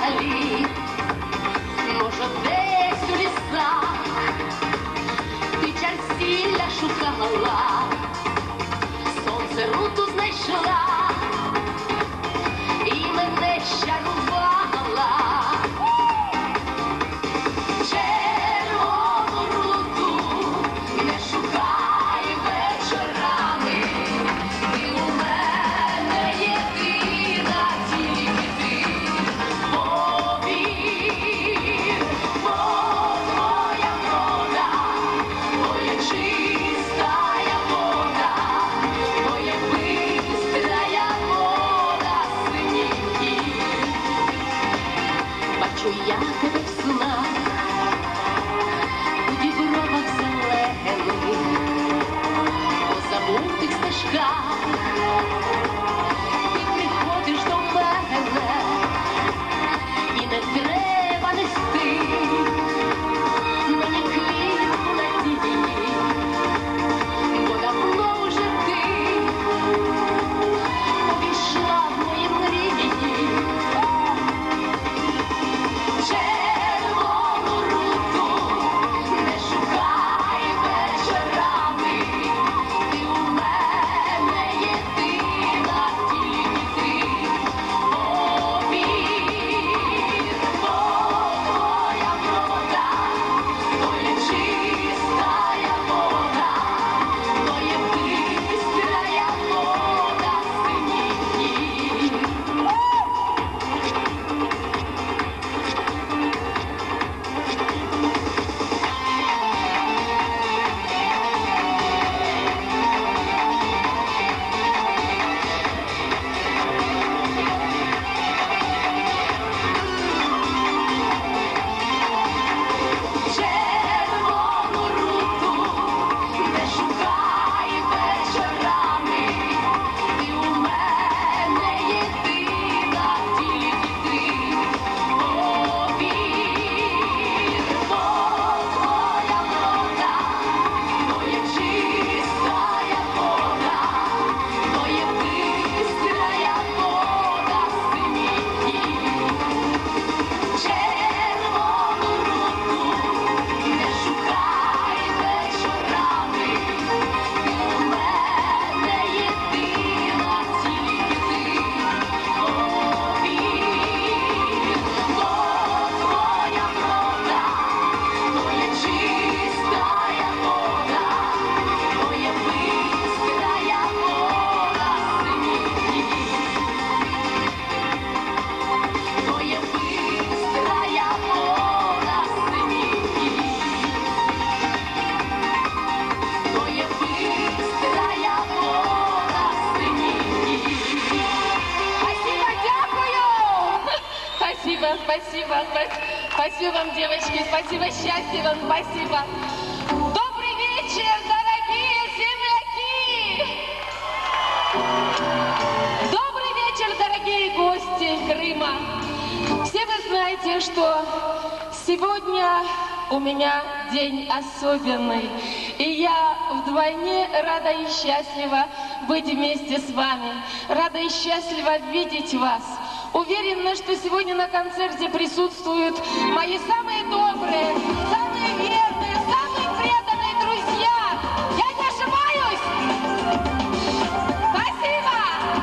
далі, може десь у лісах ти чарсілля шукала, сонце руту знайшла і мене щарувала. Червону руту не шукай вечорами, ти у мене єдина, тільки ти. Повір, бо твоя врода, твоя чистая вода, твоя бистрая вода синій. Бачу я тебе в снах, у дібровах зелених, по забутих стежках ти приходиш до мене, і не треба нести мені квітку надії, бо давно вже ти увійшла в мої мрії. Червону руту не шукай вечорами, ти у мене єдина, тільки ти. Повір, бо твоя врода, твоя чистая вода, твоя бистрая вода синій. Червону руту не шукай вечорами, ти у мене єдина, тільки ти. Повір, бо твоя врода, твоя чистая вода, твоя бистрая вода синій. Червону руту не шукай вечорами, ти у мене єдина, тільки ти. Повір, бо твоя врода, твоя чистая вода, твоя бистрая вода синій. Твоя бистрая вода синій. Твоя бистрая вода синій. Спасибо, дякую! Спасибо, спасибо, спасибо вам, девочки, спасибо, счастья вам, спасибо. Добрый вечер, дорогие земляки! Добрый вечер, дорогие гости Крыма! Все вы знаете, что сегодня у меня день особенный, и я вдвойне рада и счастлива быть вместе с вами, рада и счастлива видеть вас. Уверена, что сегодня на концерте присутствуют мои самые добрые, самые верные, самые преданные друзья. Я не ошибаюсь? Спасибо!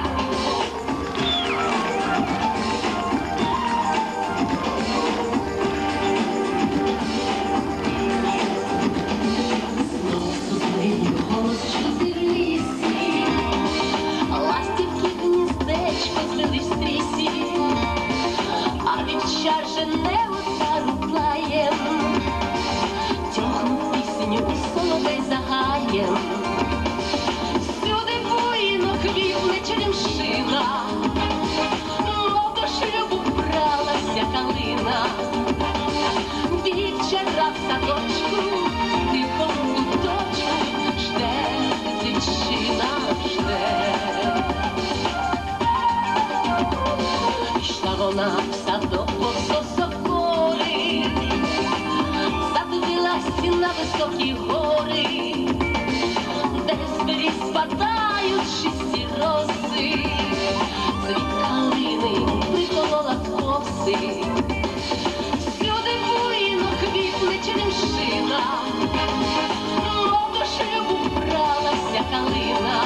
Голос чути в лісі, ластівки гніздечко звелись в трісі, а вівчар жене отару плаєм, тьохну пісню у соловей загаєм. Всюди буйно квітне черемшина, мов до шлюбу бралася калина. Вівчара в садочку, тихому куточку, жде дівчина, жде. Йшла вона в садок повз соколи, задивилась на високі гори, де з беріз спадають чисті роси. Цвіт калини волокоси. Всюди буйно квітне черемшина, мов до шлюбу бралася калина.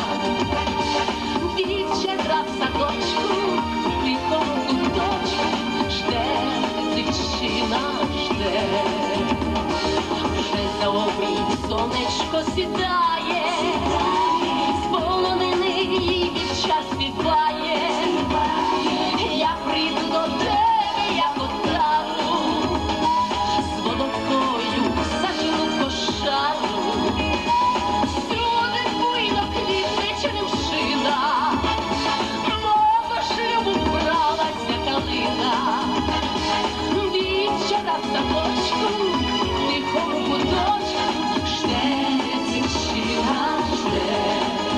Дівчата в садочку, в тихому куточку, жде дівчина, жде. Вже за обрій сонечко сідає, з полонини її дівча співає. Я прийду до тебе, як одразу, з водокою сажену кошару. Всюди буйно квітне черемшина, мов до шлюбу бралася калина. Дівчата в садочку, в тихому куточку, жде дівчина, жде.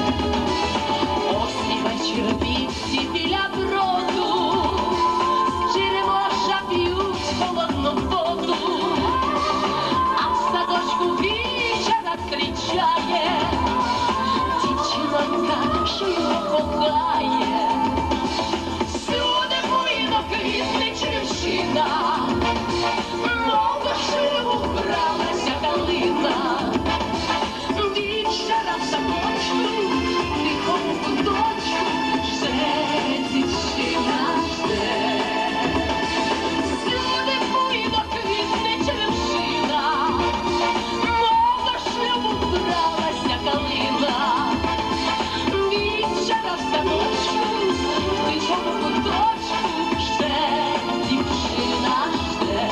Осінь вечір вівці біля броду, з черемоша п'ють холодну воду, а в садочку вічера зустрічає дівчинонька, що його кохає. Всюди буйно квітне черемшина, мов до шлюбу бралася калина. Дівчата в садочку, в тихому куточку, жде дівчина, жде. Всюди буйно квітне черемшина, мов до шлюбу бралася калина. Дівчата в садочку, в тихому куточку, жде дівчина, жде.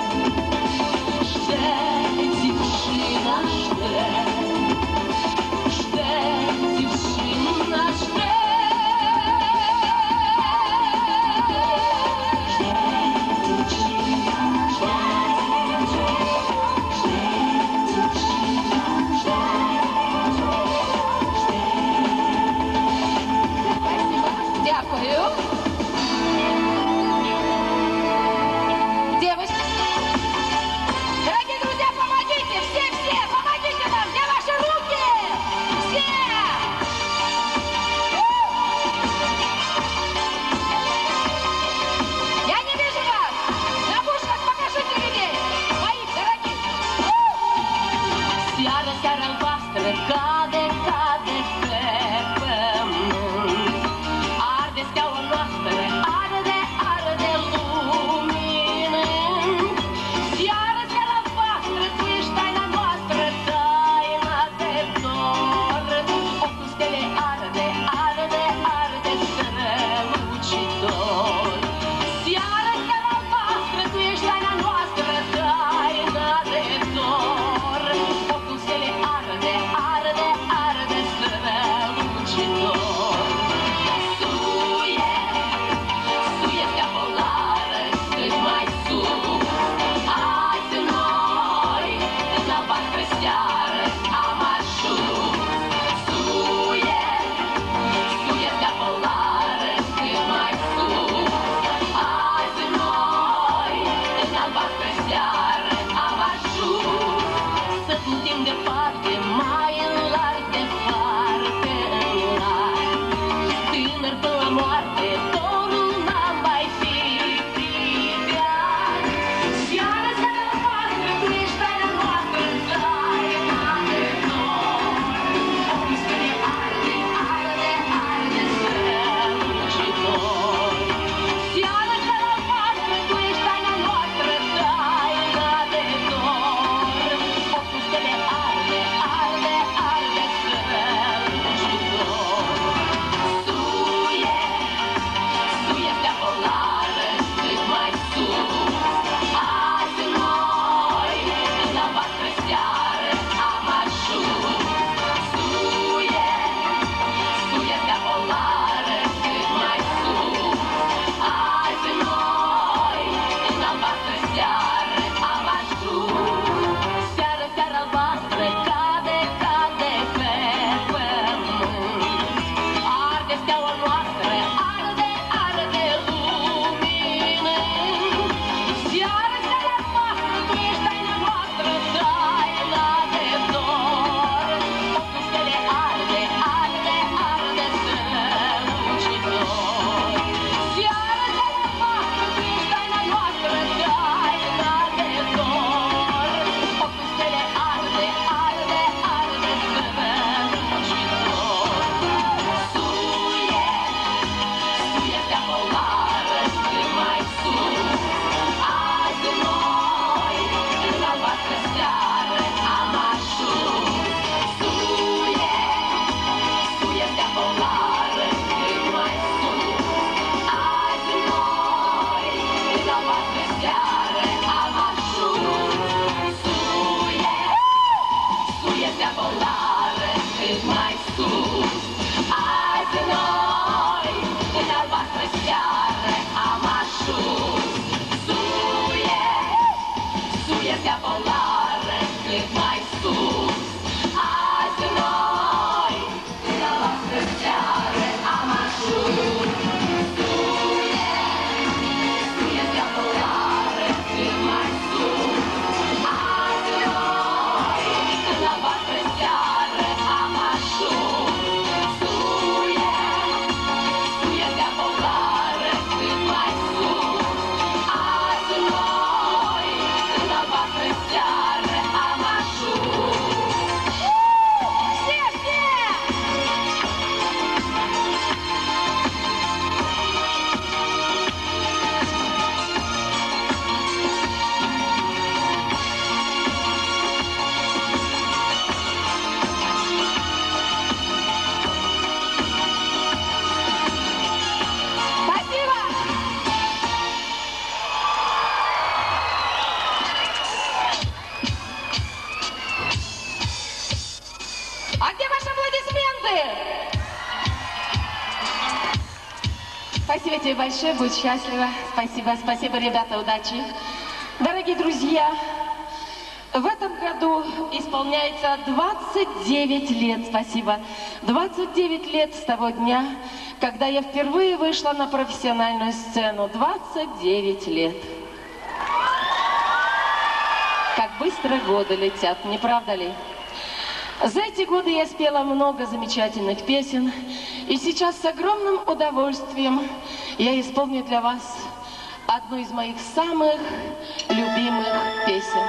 Жде дівчина, жде. Жде дівчина, жде. Дякую. Девочки, дорогие друзья, помогите! Все, помогите нам! Где ваши руки? Все! Я не вижу вас! На пушках покажите людей! Моих дорогих! Сяра, сяра, вастре, каде, каде, пепем. Arde steaua noastră, arde, arde lumine. Seara, seara voastră, tu ești taina noastră, taina de dor. Ocul stele arde, arde, arde strălucitor. Seara, seara voastră, tu ești taina noastră, taina de dor. Ocul stele arde, arde, тебе большое, будь счастлива. Спасибо, спасибо, ребята, удачи. Дорогие друзья, в этом году исполняется 29 лет, спасибо, 29 лет с того дня, когда я впервые вышла на профессиональную сцену. 29 лет. Как быстро годы летят, не правда ли? За эти годы я спела много замечательных песен, и сейчас с огромным удовольствием я исполню для вас одну из моих самых любимых песен.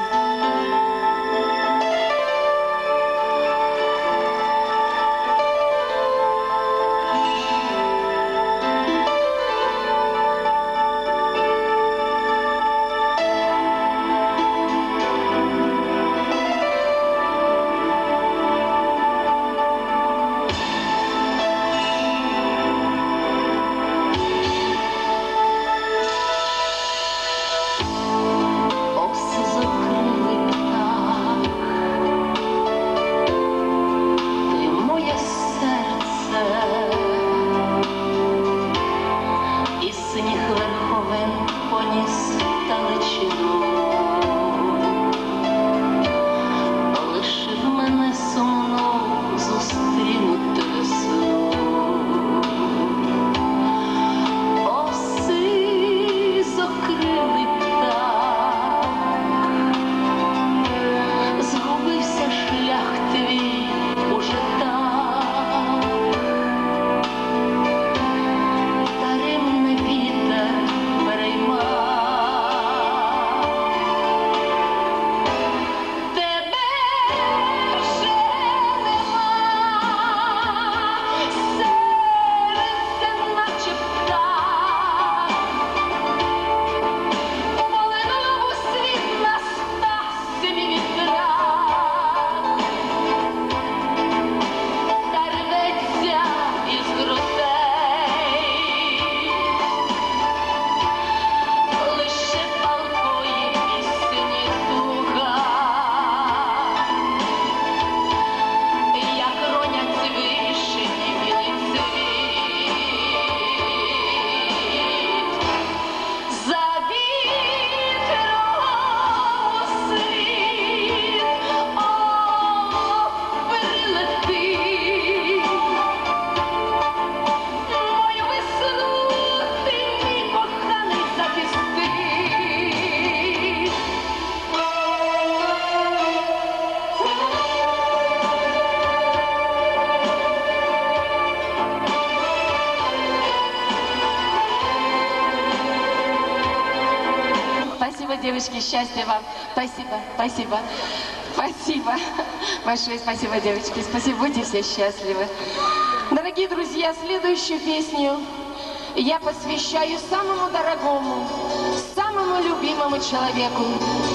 Девочки, счастья вам. Спасибо, спасибо, спасибо. Большое спасибо, девочки. Спасибо, будьте все счастливы. Дорогие друзья, следующую песню я посвящаю самому дорогому, самому любимому человеку.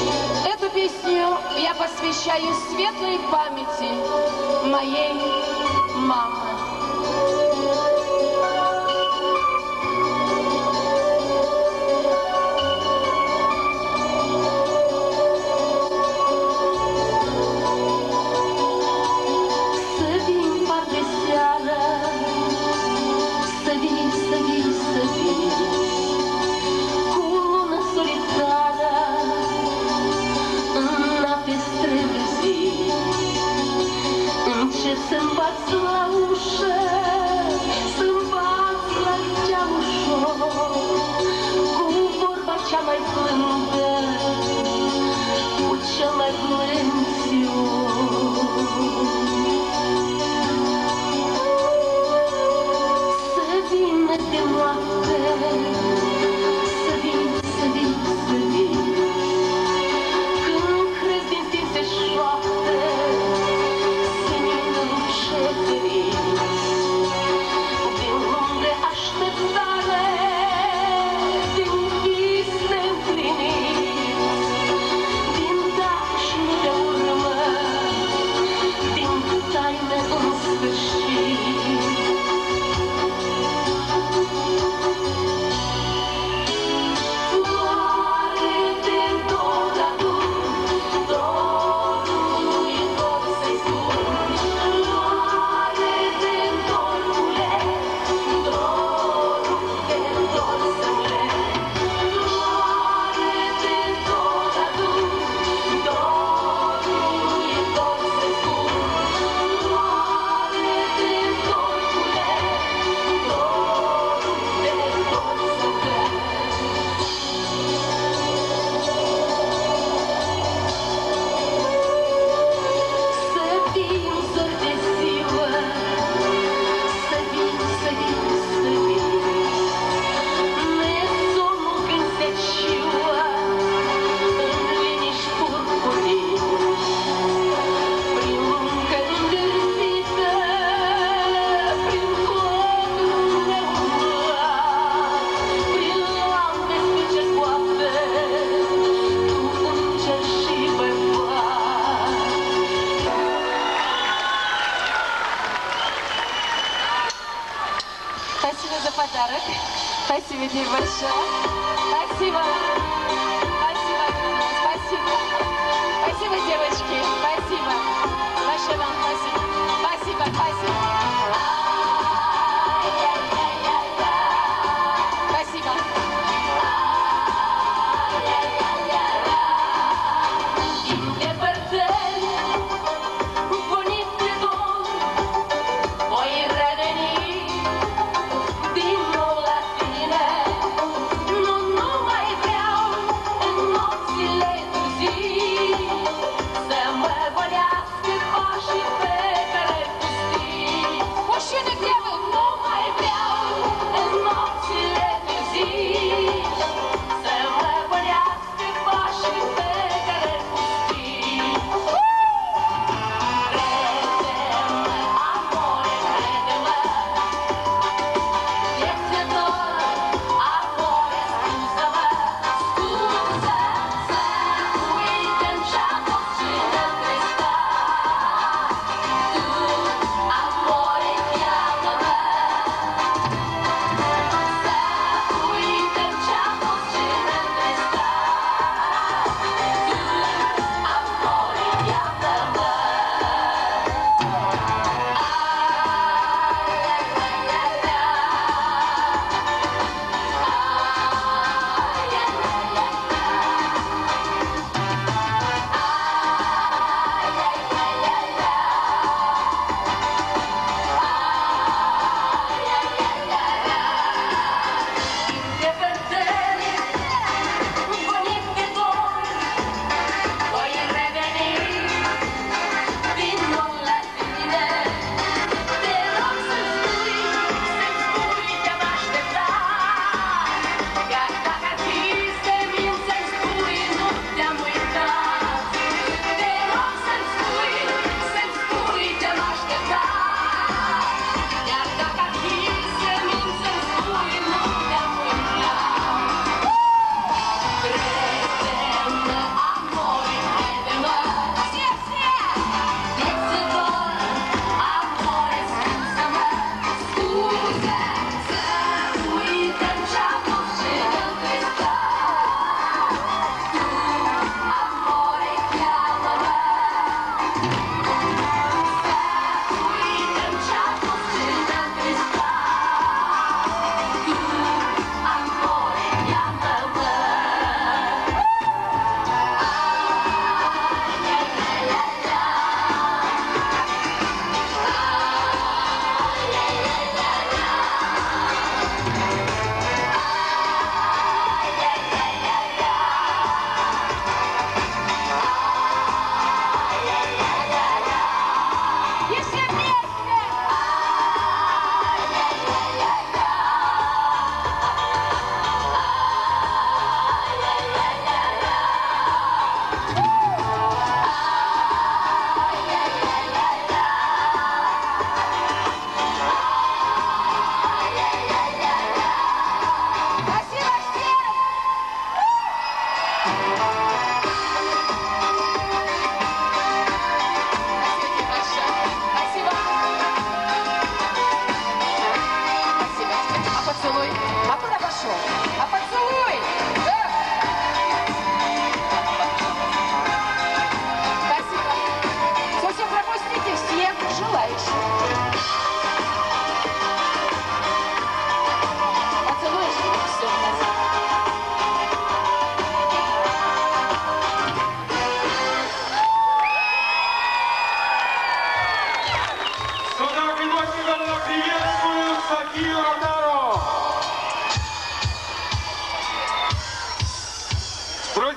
Эту песню я посвящаю светлой памяти моей мамы. Din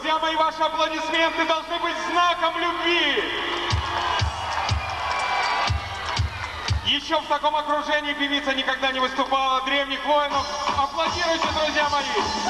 Друзья мои, ваши аплодисменты должны быть знаком любви. Еще в таком окружении певица никогда не выступала. Древних воинов. Аплодируйте, друзья мои.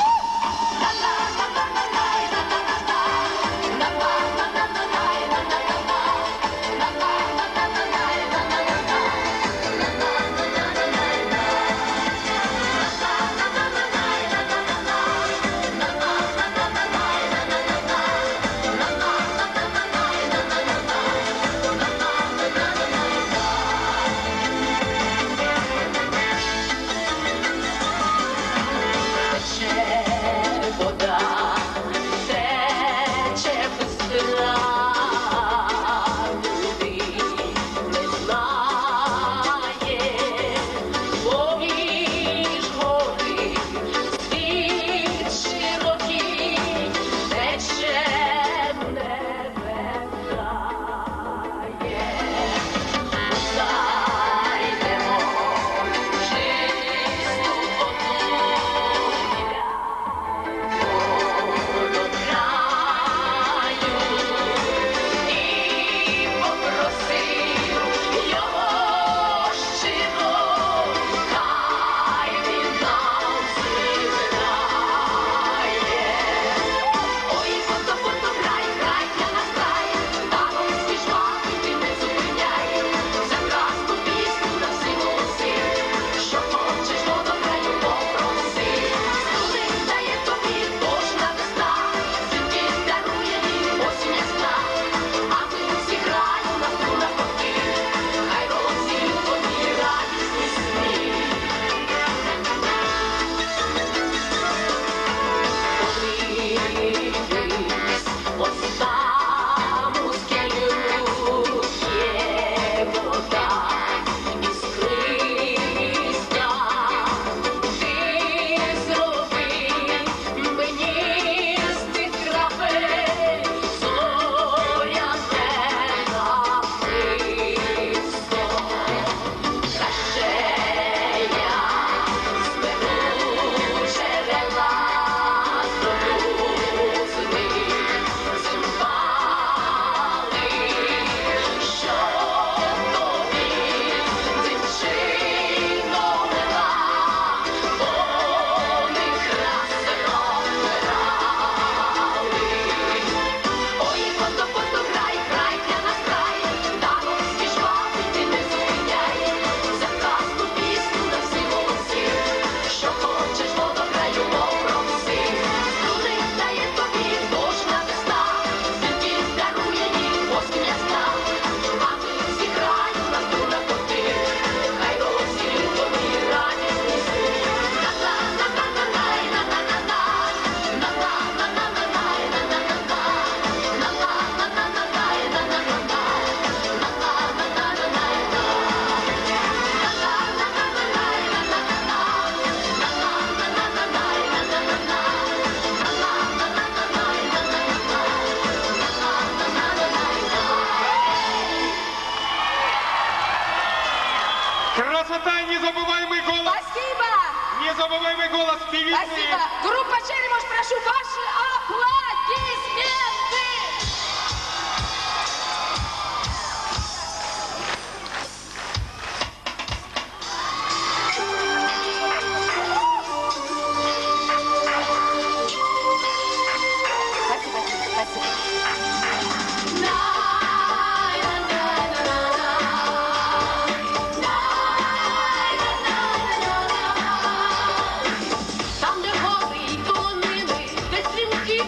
Красота и незабываемый голос. Спасибо. Незабываемый голос певицы. Спасибо. Группа Черемош, прошу ваши аплодисменты. Там, де гори й долини, де стрімкі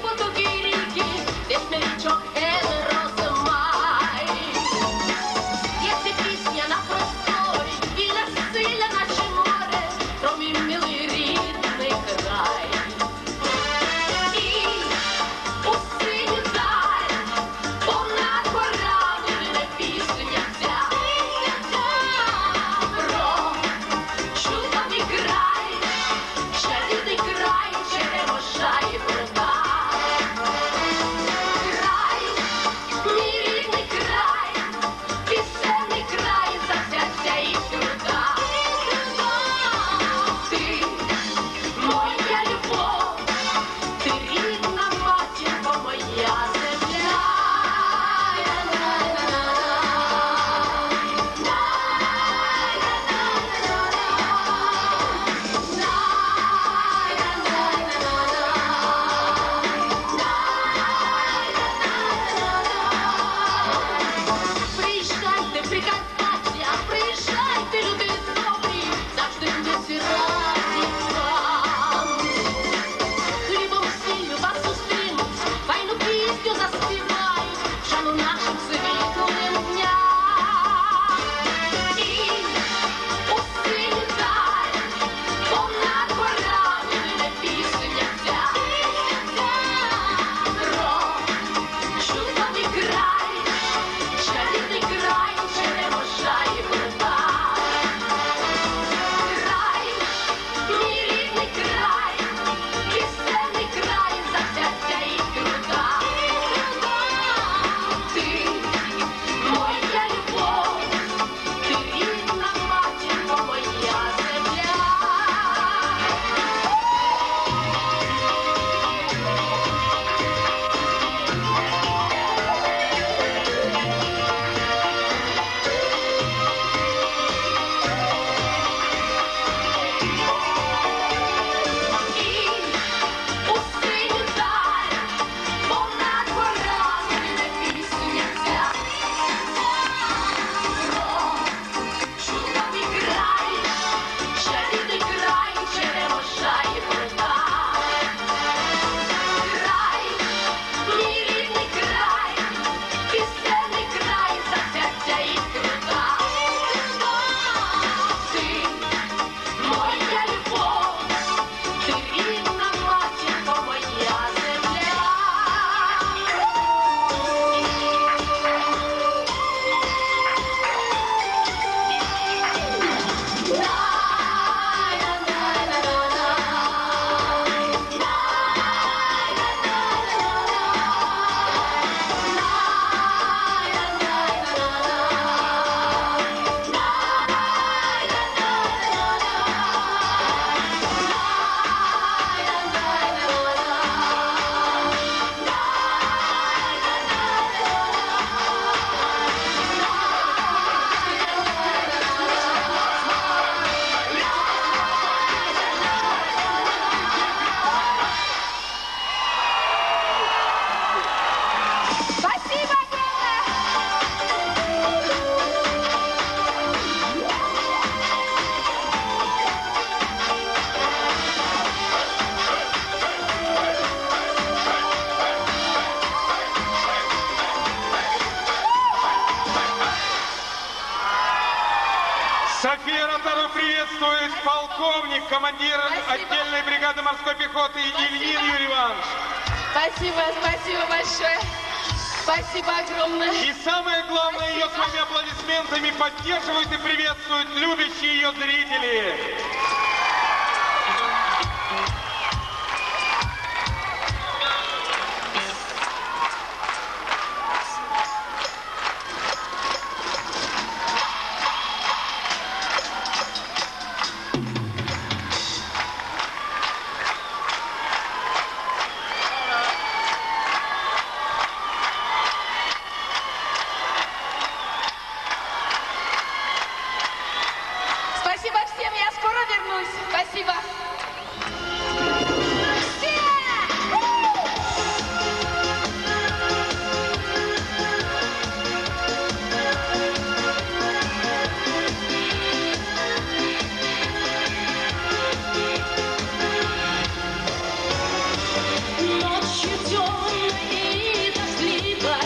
приветствует полковник, командир отдельной бригады морской пехоты Ильин Юрий Иванович. Спасибо, спасибо большое. Спасибо огромное. И самое главное, ее своими аплодисментами поддерживают и приветствуют любящие ее зрители. Спасибо всем, я скоро вернусь. Спасибо. Ночью темной и дождливой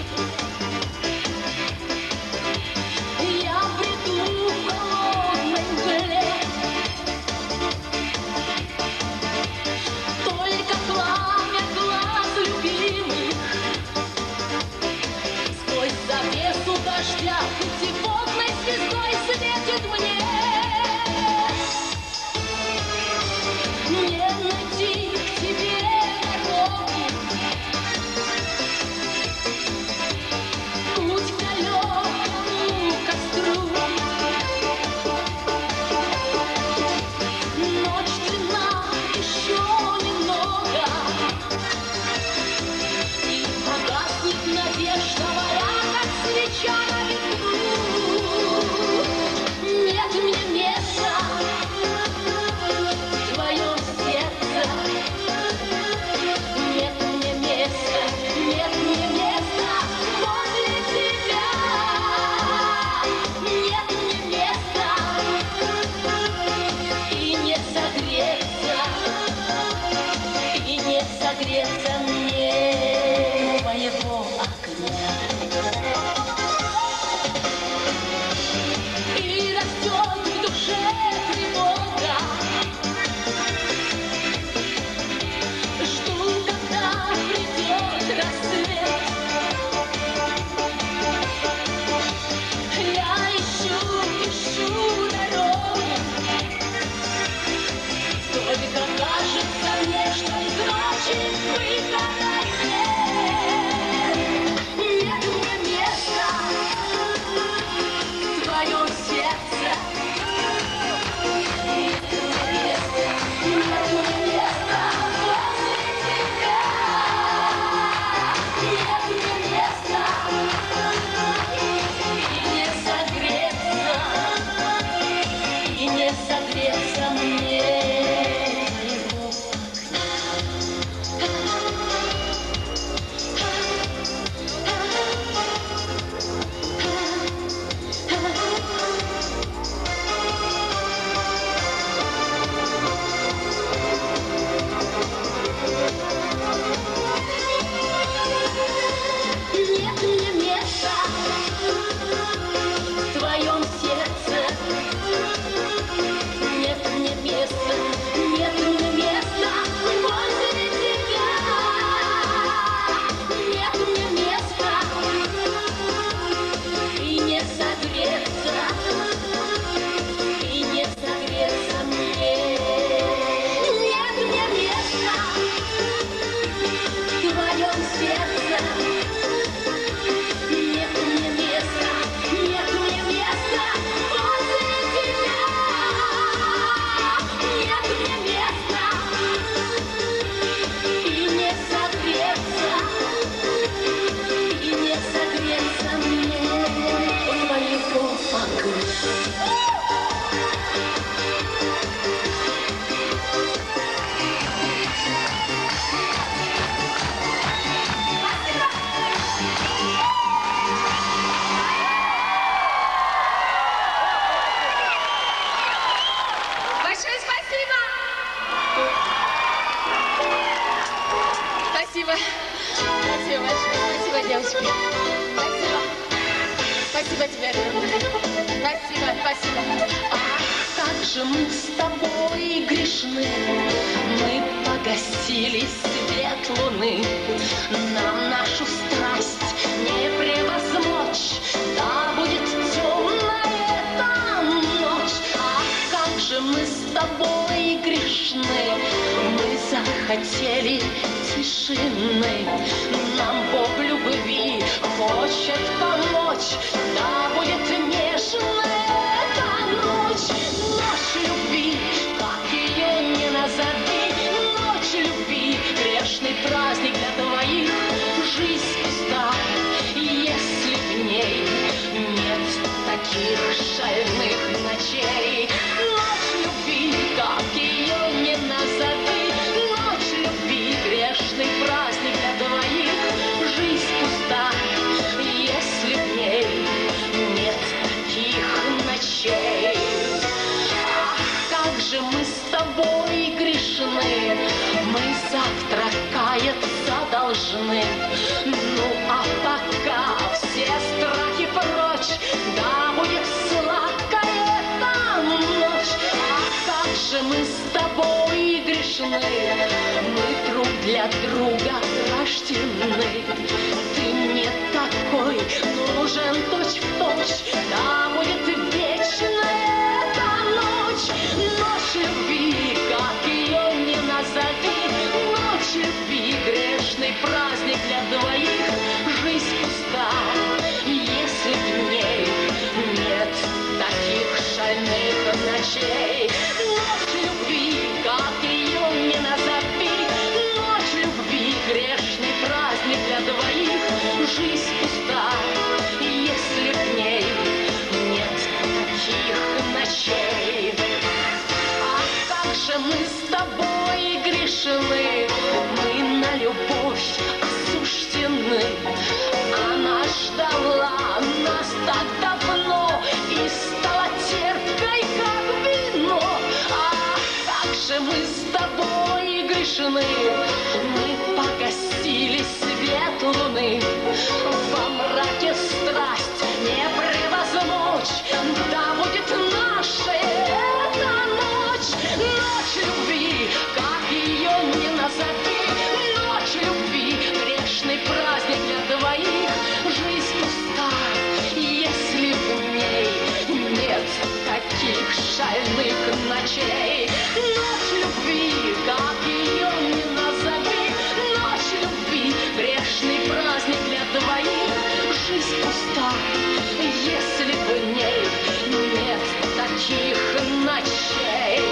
я бреду в холодной мгле. Только пламя глаз любимых сквозь завесу дождя путеводной звездой светит мне. Не найти к тебе дороги, путь к далекому костру. Ночь длинна, еще немного, и погаснет надежда моя, как свеча на ветру. Нет мне места в твоем сердце, нет мне места возле тебя, нет мне места и не согреться мне моего огня. И растет в душе тревога, жду, когда придет рассвет. Я ищу дорогу, только кажется мне, что из ночи выхода нет. Нет мне места в твоем сердце, нет мне места возле тебя, нет мне места и не согреться мне моего нет мне места в твоем сердце, нет мне места возле тебя, нет мне места и не согреться мне, нет мне места в твоем сердце. Нет мне места возле тебя, нет мне места и не согреться мне твоего огня. Большое спасибо. Спасибо. Спасибо большое. Спасибо, девочки. Спасибо. Спасибо тебе огромное. Спасибо. как же мы с тобой грешны, мы погасили свет луны. Нам нашу страсть не превозмочь, да будет темная эта ночь. Ах, как же мы с тобой грешны, мы захотели тишины. Нам Бог любви хочет помочь, да будет нежная эта ночь. Ночь любви, как ее не назови, ночь любви, грешный праздник для двоих. Жизнь пуста, если в ней нет таких шальных ночей. Ночь любви, как ее не назови, ночь любви, грешный праздник для двоих. Жизнь пуста, если в ней нет таких ночей. Ах, как же мы с тобой грешны, мы завтра каяться должны. Ну а пока все страхи прочь, да будет сладкая эта ночь. Ах, как же мы с тобой грешны, мы друг для друга рождены. Ты мне такой нужен точь-в-точь, да будет вечная эта ночь. Ночь любви, как ее не назови, ночь любви, грешный праздник для двоих. Жизнь пуста, если в ней нет таких шальных ночей. Ночь любви, как ее не назови, ночь любви, грешный праздник для двоих. Жизнь пуста, если в ней нет таких ночей. Ах, как же мы с тобой грешны, мы на любовь осуждены. Она ждала нас так давно и стала терпкой, как вино. Ах, как же мы с тобой грешны, мы погасили свет луны. Во мраке страсть не превозмочь, да будет наша эта ночь. Ночь любви, как ее не назови, ночь любви, грешный праздник для двоих. Жизнь пуста, если в ней нет таких шальных ночей. Ночь любви, как ее не назови, ночь любви, грешный праздник для двоих. Жизнь пуста, если в ней нет таких ночей.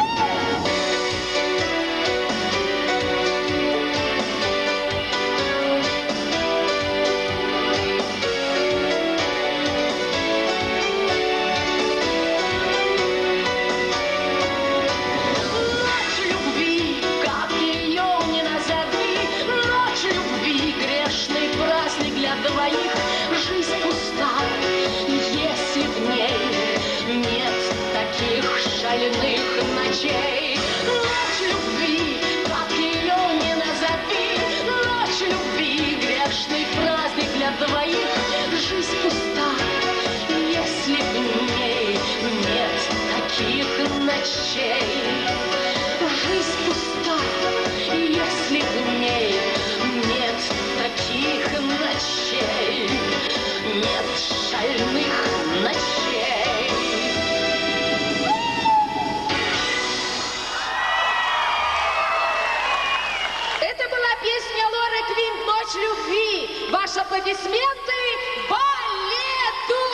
Ночь любви, как ее не назови, ночь любви, грешный праздник для двоих. Жизнь пуста, если в ней нет таких шальных ночей. Ночь любви, как ее не назови, ночь любви, грешный праздник для двоих. Жизнь пуста, если в ней нет таких ночей. Жизнь пуста, если в ней нет таких ночей. Нет шальных ночей. Это была песня Лоры Квинт «Ночь любви». Ваши аплодисменты балету!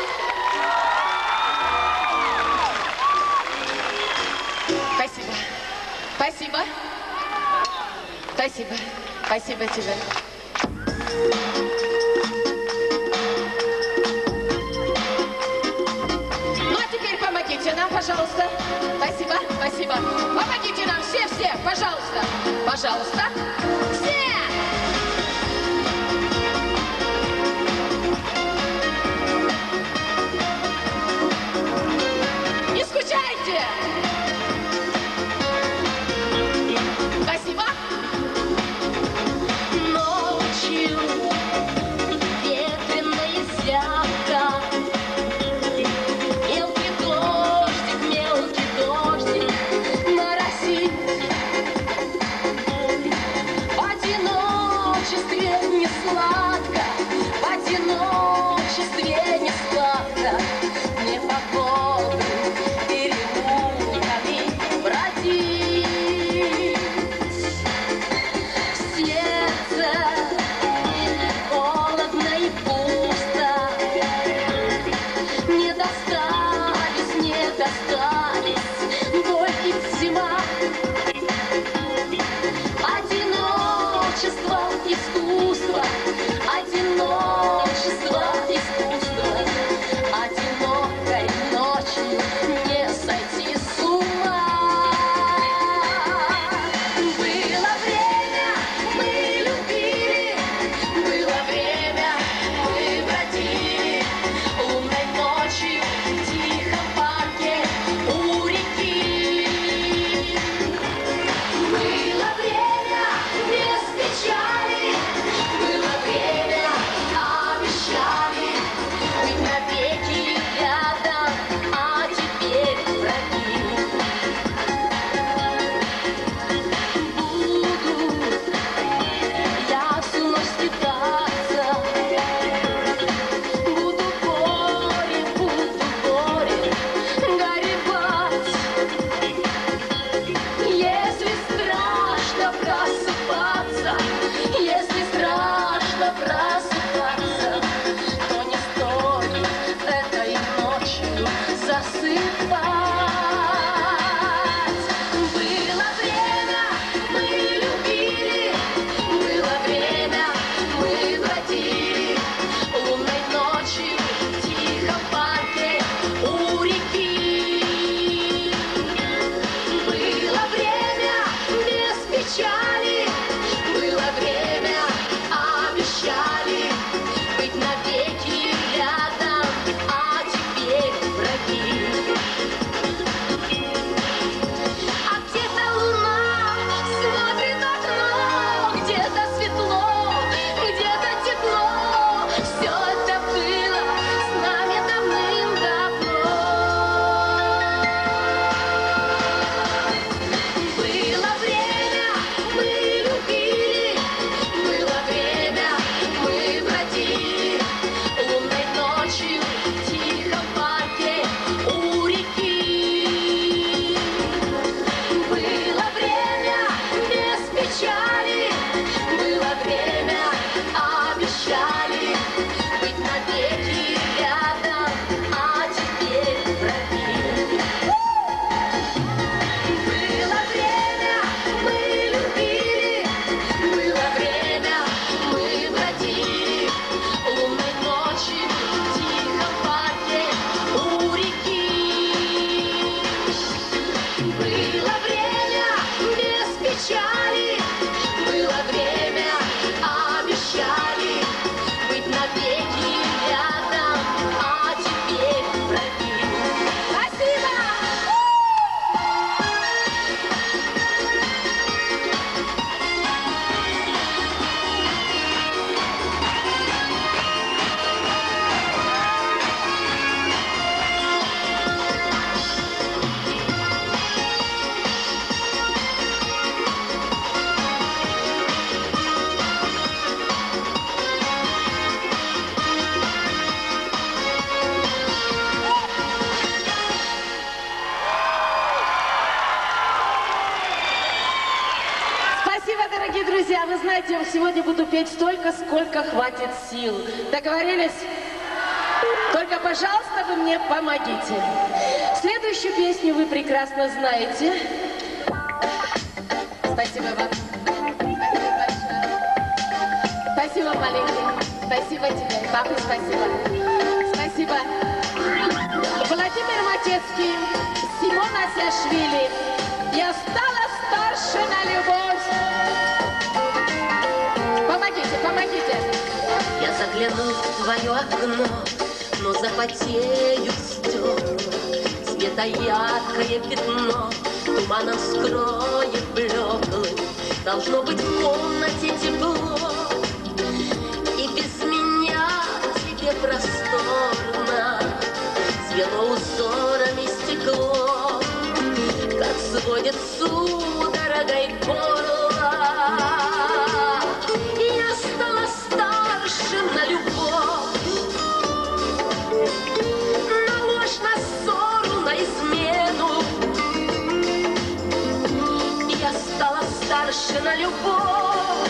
Спасибо. Спасибо. Спасибо. Спасибо тебе. Ну а теперь помогите нам, пожалуйста. Спасибо, спасибо. Помогите нам все, пожалуйста. Пожалуйста. Все! Не скучайте! Спасибо. Ночью ветреная зябка, мелкий дождик, мелкий сладко, в одиночестве не сладко, мне по году переулками бродить. В сердце холодно и пусто, не достались, не достались боль и зима. Одиночество, искусство, одиночество, искусство, одинокой ночью не сойти с ума. Было время, мы любили, было время, мы бродили лунной ночью в тихом парке у реки. Было время без печали, было время, обещали быть навеки рядом, а теперь враги. Буду я всю ночь скитаться, буду горе горевать. Если страшно просыпаться, если страшно просыпаться, то не стоит этой ночью засыпать. Было время, мы любили, было время, мы бродили лунной ночью в тихом парке у реки. Было время без печали, было время, обещали быть навеки рядом, а теперь враги. А где-то луна смотрит в окно, где-то светло, где-то тепло. Все это было с нами давным-давно. Было время, мы любили, было время, мы бродили лунной ночью в тихом парке у реки. Было время без печали, было время, обещали быть навеки рядом, а теперь враги. Было время, мы любили, было время, мы бродили лунной ночью в тихом парке у реки. Было время без печали, было время, обещали быть навеки рядом, а теперь враги. Спасибо! Спасибо, дорогие друзья. Вы знаете, я сегодня буду петь столько, сколько хватит сил. Договорились? Только, пожалуйста, вы мне помогите. Следующую песню вы прекрасно знаете. Спасибо вам. Спасибо большое. Спасибо, маленький. Спасибо тебе. Папа, спасибо. Спасибо. Владимир Матецкий, Симон Асяшвили. Я стала старше на любовь. Помогите, помогите. Я загляну в твое окно, но запотеют стекла. Света яркое пятно туманом скроет блеклым. Должно быть в комнате тепло, и без меня тебе просторно. Свело узорами стекло, как сводит судорогой горло. Я стала старше старше на любовь.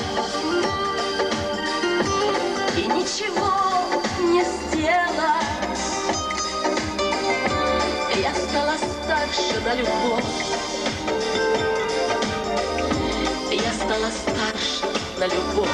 И ничего не сделать. Я стала старше на любовь. Я стала старше на любовь.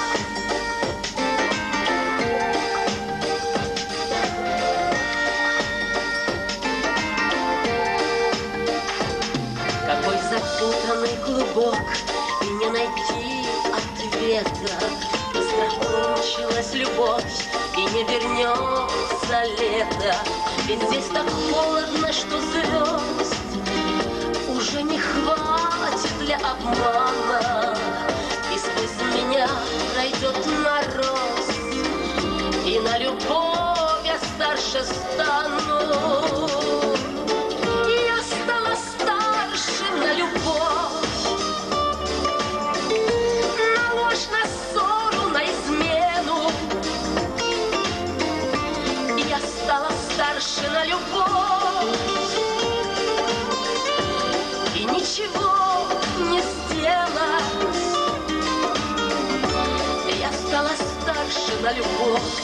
Какой запутанный клубок, и не найти ответа. Быстро кончилась любовь, и не вернется лето. Ведь здесь так холодно, что звезд уже не хватит для обмана. И сквозь меня пройдет мороз, и на любовь я старше стану. Я стала старше на любовь, на ложь, на ссору, на измену. Я стала старше на любовь, и ничего не сделать. Я стала старше на любовь.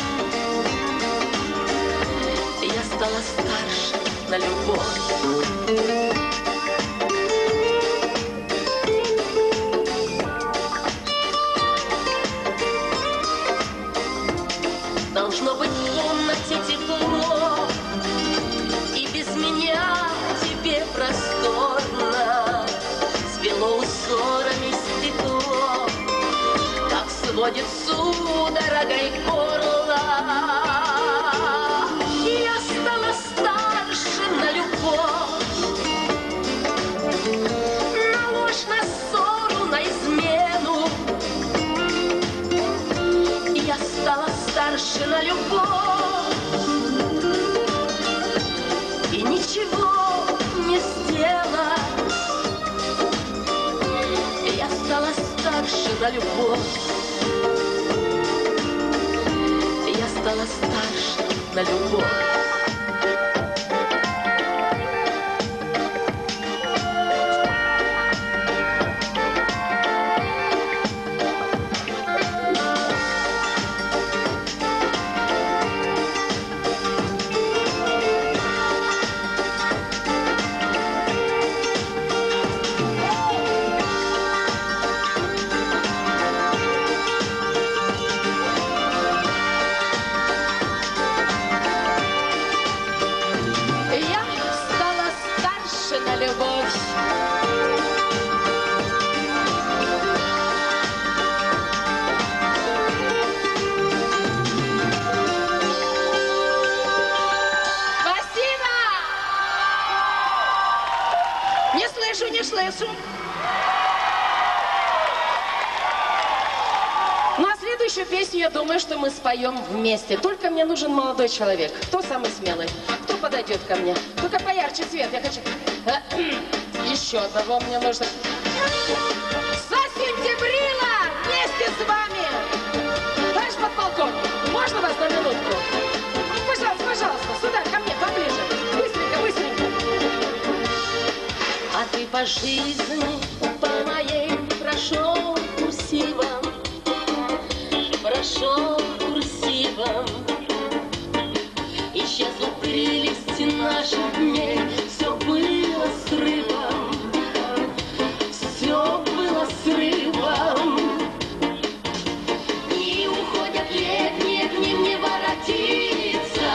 Я стала старше на любовь. Должно быть в комнате тепло, и без меня тебе просторно. Свело узорами стекло, как сводит судорогой горло. Я стала старше на любовь, на ложь, на ссору, на измену. Я стала старше на любовь, и ничего не сделать. Я стала старше на любовь. Я стала старше на любовь. Не слышу. Ну а следующую песню, я думаю, что мы споем вместе. Только мне нужен молодой человек. Кто самый смелый? Кто подойдет ко мне? Только поярче свет, я хочу... Еще одного мне нужно. Сентябрила вместе с вами. Товарищ подполковник, можно вас на минутку? Пожалуйста, пожалуйста, сюда, ко мне, поближе. Быстренько, быстренько. А ты по жизни, по моей, прошел курсивом, прошел курсивом. Исчезла прелесть наших дней, все было срывом, все было срывом. Дни уходят летние, к ним не воротиться.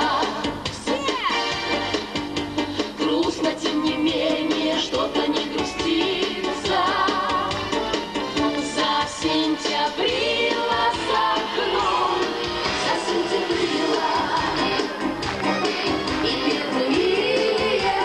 Грустно, тем не менее, что-то не грустится. Засентябрила за окном, засентябрила. И первые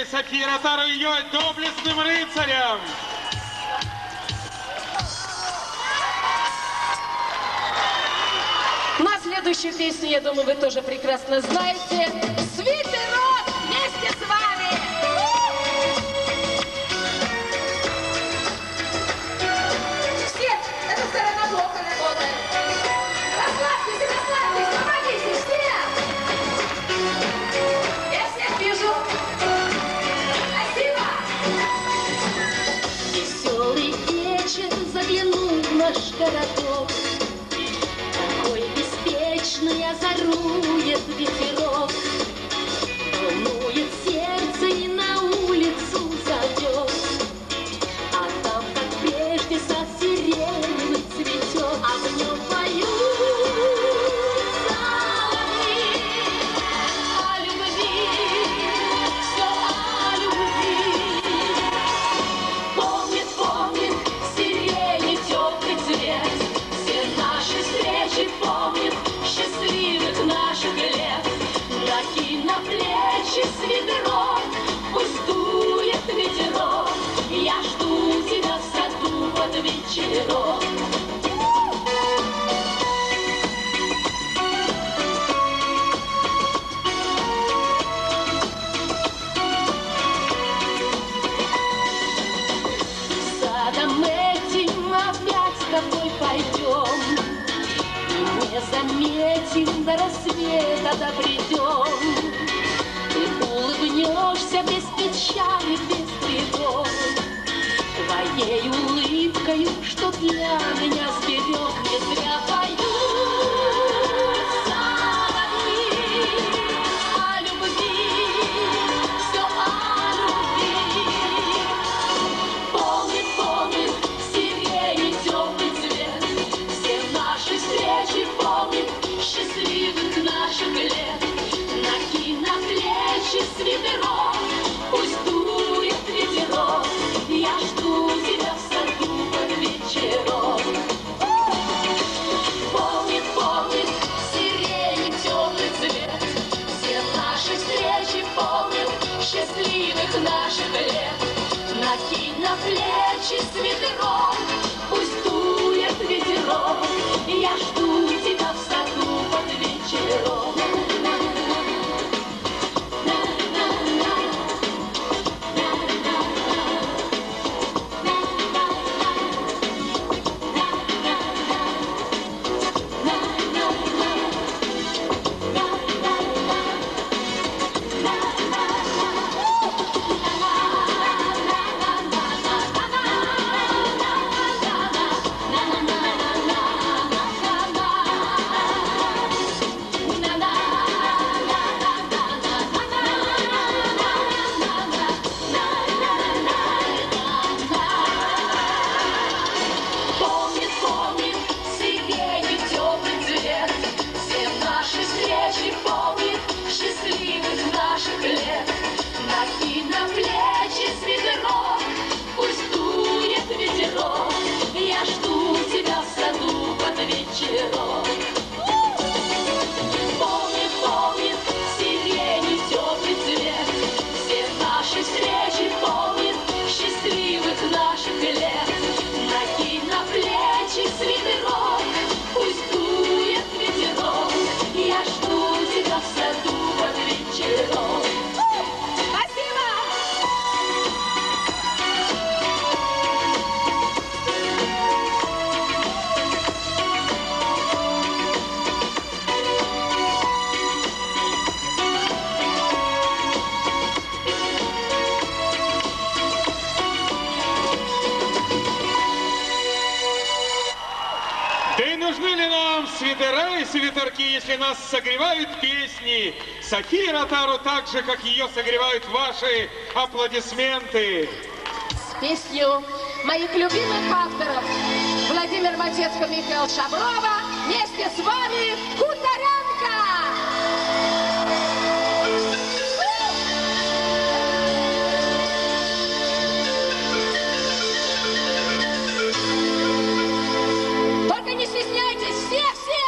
Софии Ротару и ее доблестным рыцарям. Ну а следующую песню, я думаю, вы тоже прекрасно знаете. «Свитерок» вместе с вами! Все, эта сторона плохо работает. Расслабьтесь, расслабьтесь, помогите, все! Я всех вижу. Спасибо! Веселый вечер заглянул в наш городок. Озарует ветерок, волнует сердце и на улицу зовет. А там, как прежде, сад сиреневый цветет, а в нем поют соловьи о любви, все о любви. Помнит, помнит сирени теплый цвет, все наши встречи помнит. Счастливых наших лет, накинь на плечи свитерок, пусть дует ветерок, я жду тебя в саду под вечерок. Садом этим опять с тобой пойдем, не заметим, до рассвета добредем. Ты улыбнешься без печали, без тревог, твоей улыбкою, что для меня сберег. Не зря поют соловьи о любви, все о любви. Помнит, помнит сирени теплый цвет, все наши встречи помнит, счастливых наших лет. Накинь на плечи свитерок, пусть дует ветерок, я жду тебя в саду под вечерок. Помнит, помнит сирени теплый цвет, все наши встречи помнит, счастливых наших лет. Накинь на плечи свитерок, пусть дует ветерок, я жду тебя в саду под вечерок. Свитера и свитерки, если нас согревают песни Софии Ротару, так же, как ее согревают ваши аплодисменты. С песню моих любимых авторов Владимир Матецко, Михаил Шаврова вместе с вами «Хуторянка». Только не стесняйтесь, все!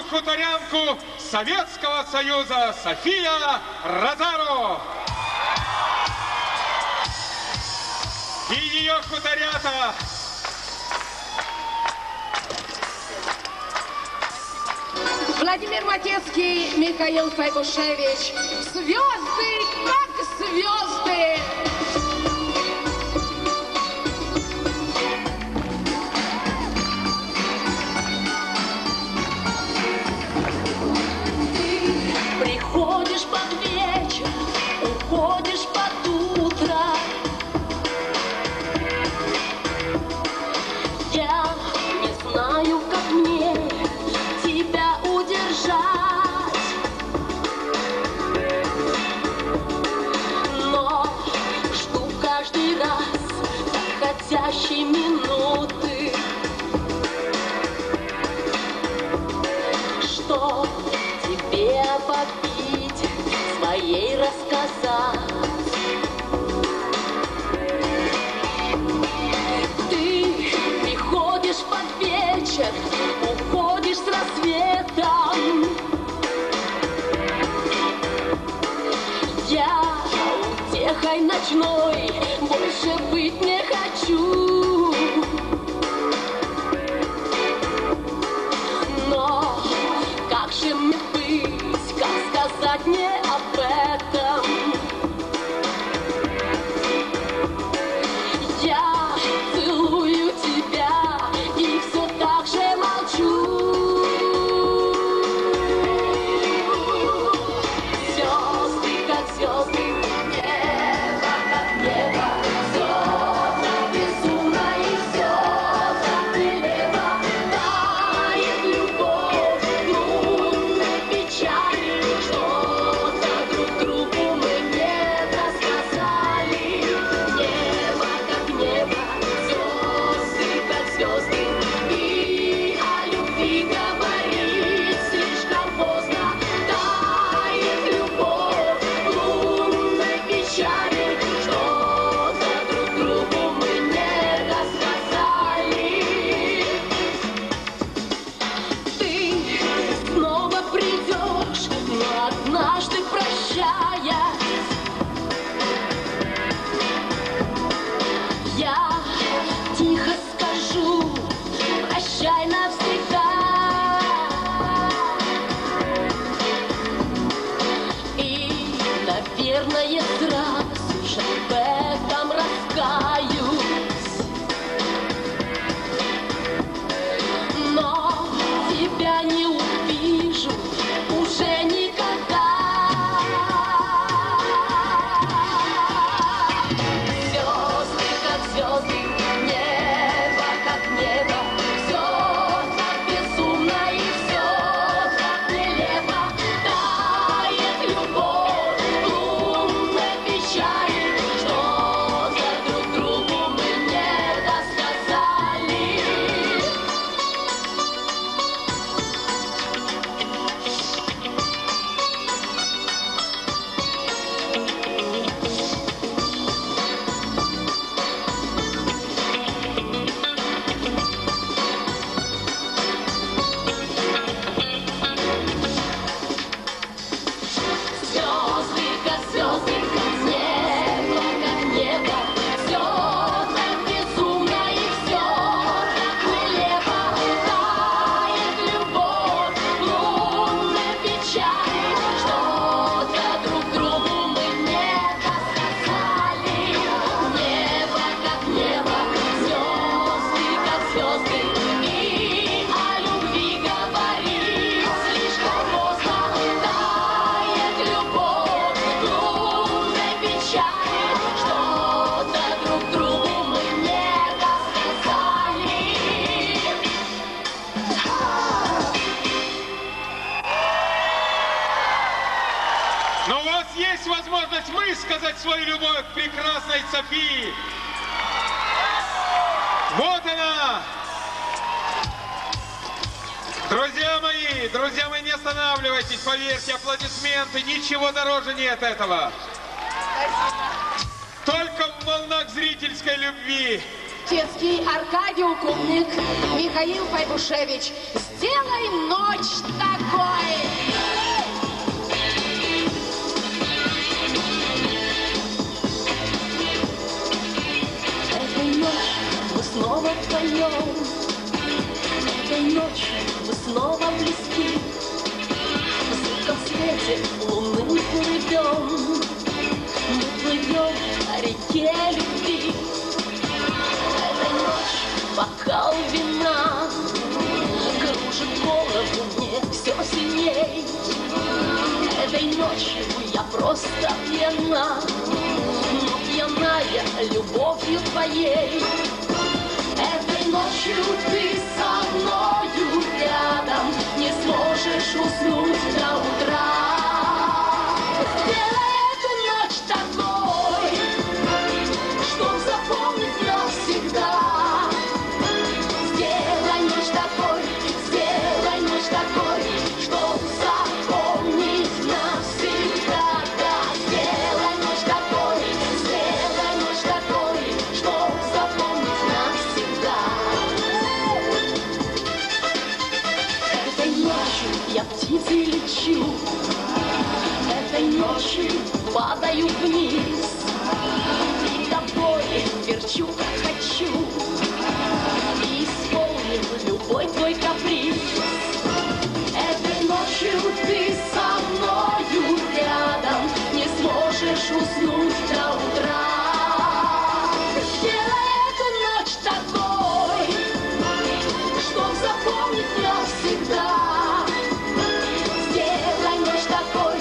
хуторянку Советского Союза София Розаро. И ее хуторята. Владимир Матецкий, Михаил Файбушевич. Звезды, как звезды. Приходишь под вечер, уходишь под утро. Я не знаю, как мне тебя удержать, но жду каждый раз подходящей минуты, что тебе попить, своей рассказать. Ты приходишь под вечер, уходишь с рассветом. Я утехой ночной больше быть не хочу. Но как же мне быть, как сказать мне об этом? Я целую тебя и все так же молчу. Звезды, как звезды, небо, как небо, все так безумно и все так нелепо. Тает любовь лунной печали, что-то друг другу мы не рассказали. Небо, как небо, звезды, как звезды, и о любви говорить слишком поздно. Тает любовь лунной печали, что-то друг другу мы не рассказали. Ты снова придешь, но однажды прощаясь, я тихо скажу прощай навсегда. И, наверное, сразу же в этом раскаюсь. Но тебя не увижу уже никогда. Звезды, как звезды, небо, как небо, все так безумно и все так нелепо. Тает любовь лунной печали, что-то друг другу мы не рассказали. Звезды, как звезды, небо, как небо, все так безумно и все так нелепо. Тает любовь лунной печали, что-то друг другу мы не рассказали. Небо, как небо, звезды, как звезды, и о любви говорить слишком поздно. Тает любовь лунной печали, что-то друг другу мы не рассказали. Но у вас есть возможность высказать свою любовь к прекрасной Софии. Вот она! Друзья мои, не останавливайтесь, поверьте, аплодисменты, ничего дороже нет этого. Только в волнах зрительской любви. Детский Аркадий Укумник, Михаил Файбушевич. Сделай мной ночь такой. Этой ночью мы снова вдвоем, этой ночью мы снова близки. В зыбком свете луны мы плывем по реке любви. Этой ночью бокал вина кружит голову мне все сильней. Этой ночью я просто пьяна, но пьяная любовью твоей. Этой ночью ты со мною рядом, не сможешь уснуть до утра. Сделай эту ночь такой, чтоб запомнить навсегда. Сделай ночь такой, чтоб запомнить навсегда. Да, сделай ночь такой, чтоб запомнить навсегда. Этой ночью я птицей лечу, этой ночью падаю вниз, и тобой верчу, как хочу, и исполню любой твой каприз. Этой ночью ты со мною рядом, не сможешь уснуть до утра. Сделай эту ночь такой, чтоб запомнить навсегда. Сделай ночь такой,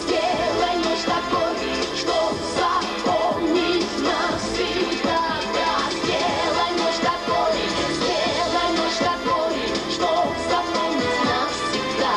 чтоб запомнить навсегда. Да, сделай ночь такой, чтоб запомнить навсегда.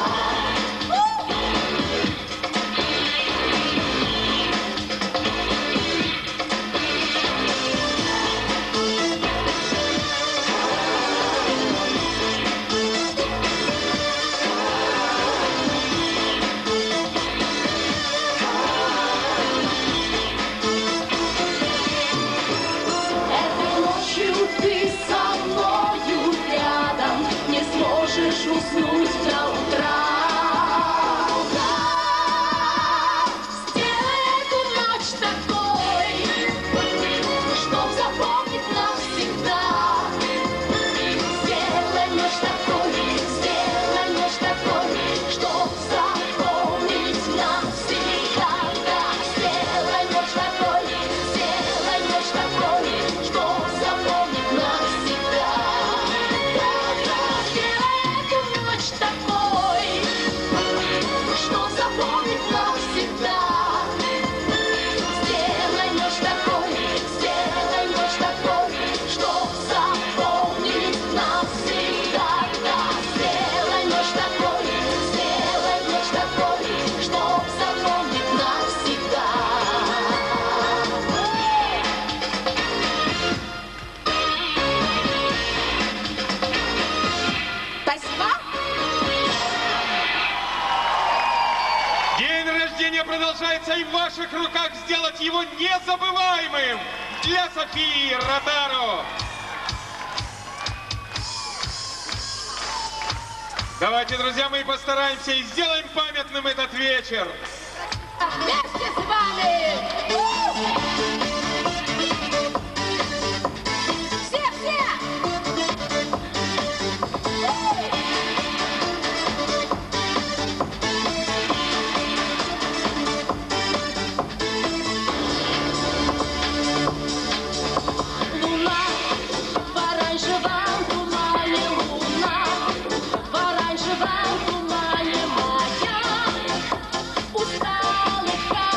Этой ночью ты со мною рядом, не сможешь уснуть до утра. Да, сделай эту ночь такой, чтоб запомнить навсегда. Сделай ночь такой, чтоб запомнить навсегда. Да, сделай ночь такой, чтоб запомнить навсегда. Да, сделай эту ночь такой, чтоб запомнить навсегда. Сделай ночь такой, чтоб запомнить навсегда. Да, сделай ночь такой, чтоб запомнить навсегда. Спасибо. День рождения продолжается, и в ваших руках сделать его незабываемым для Софии Ротару. Давайте, друзья мои, постараемся и сделаем памятным этот вечер. Вместе с вами. Все. Луна в оранжевом тумане, луна в оранжевом тумане, моя усталых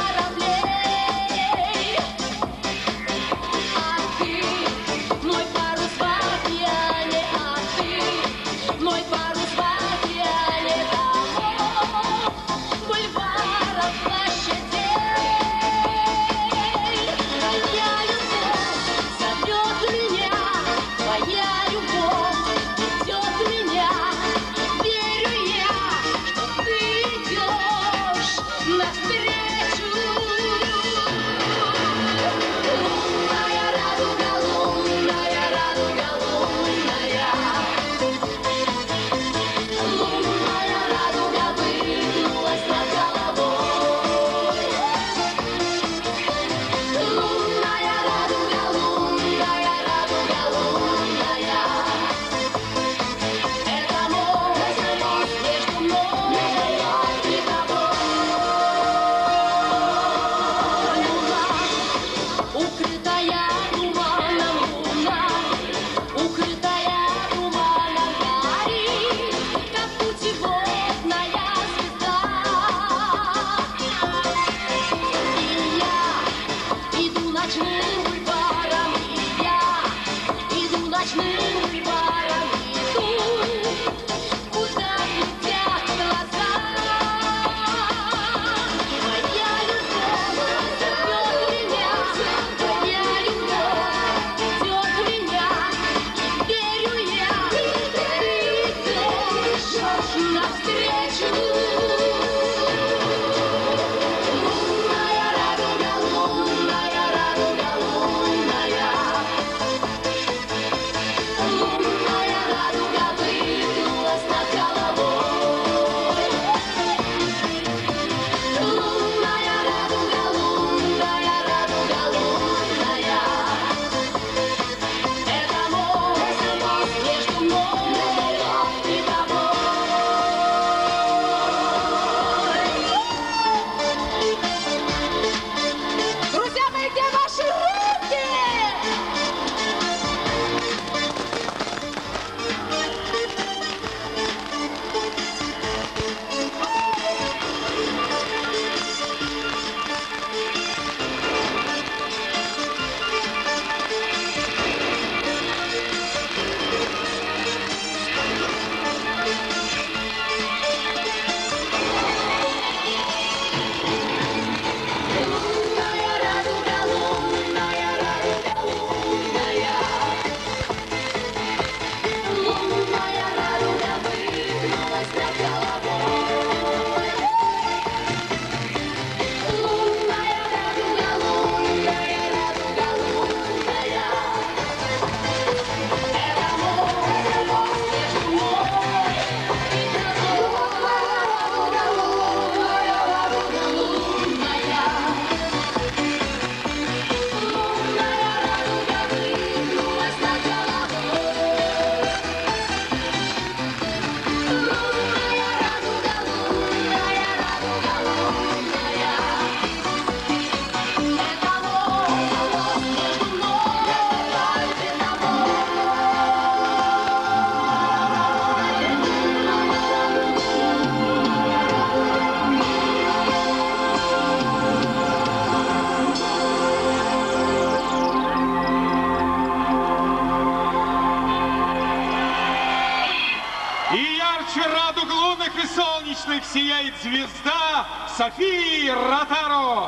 молочных сияет звезда Софии Ротару.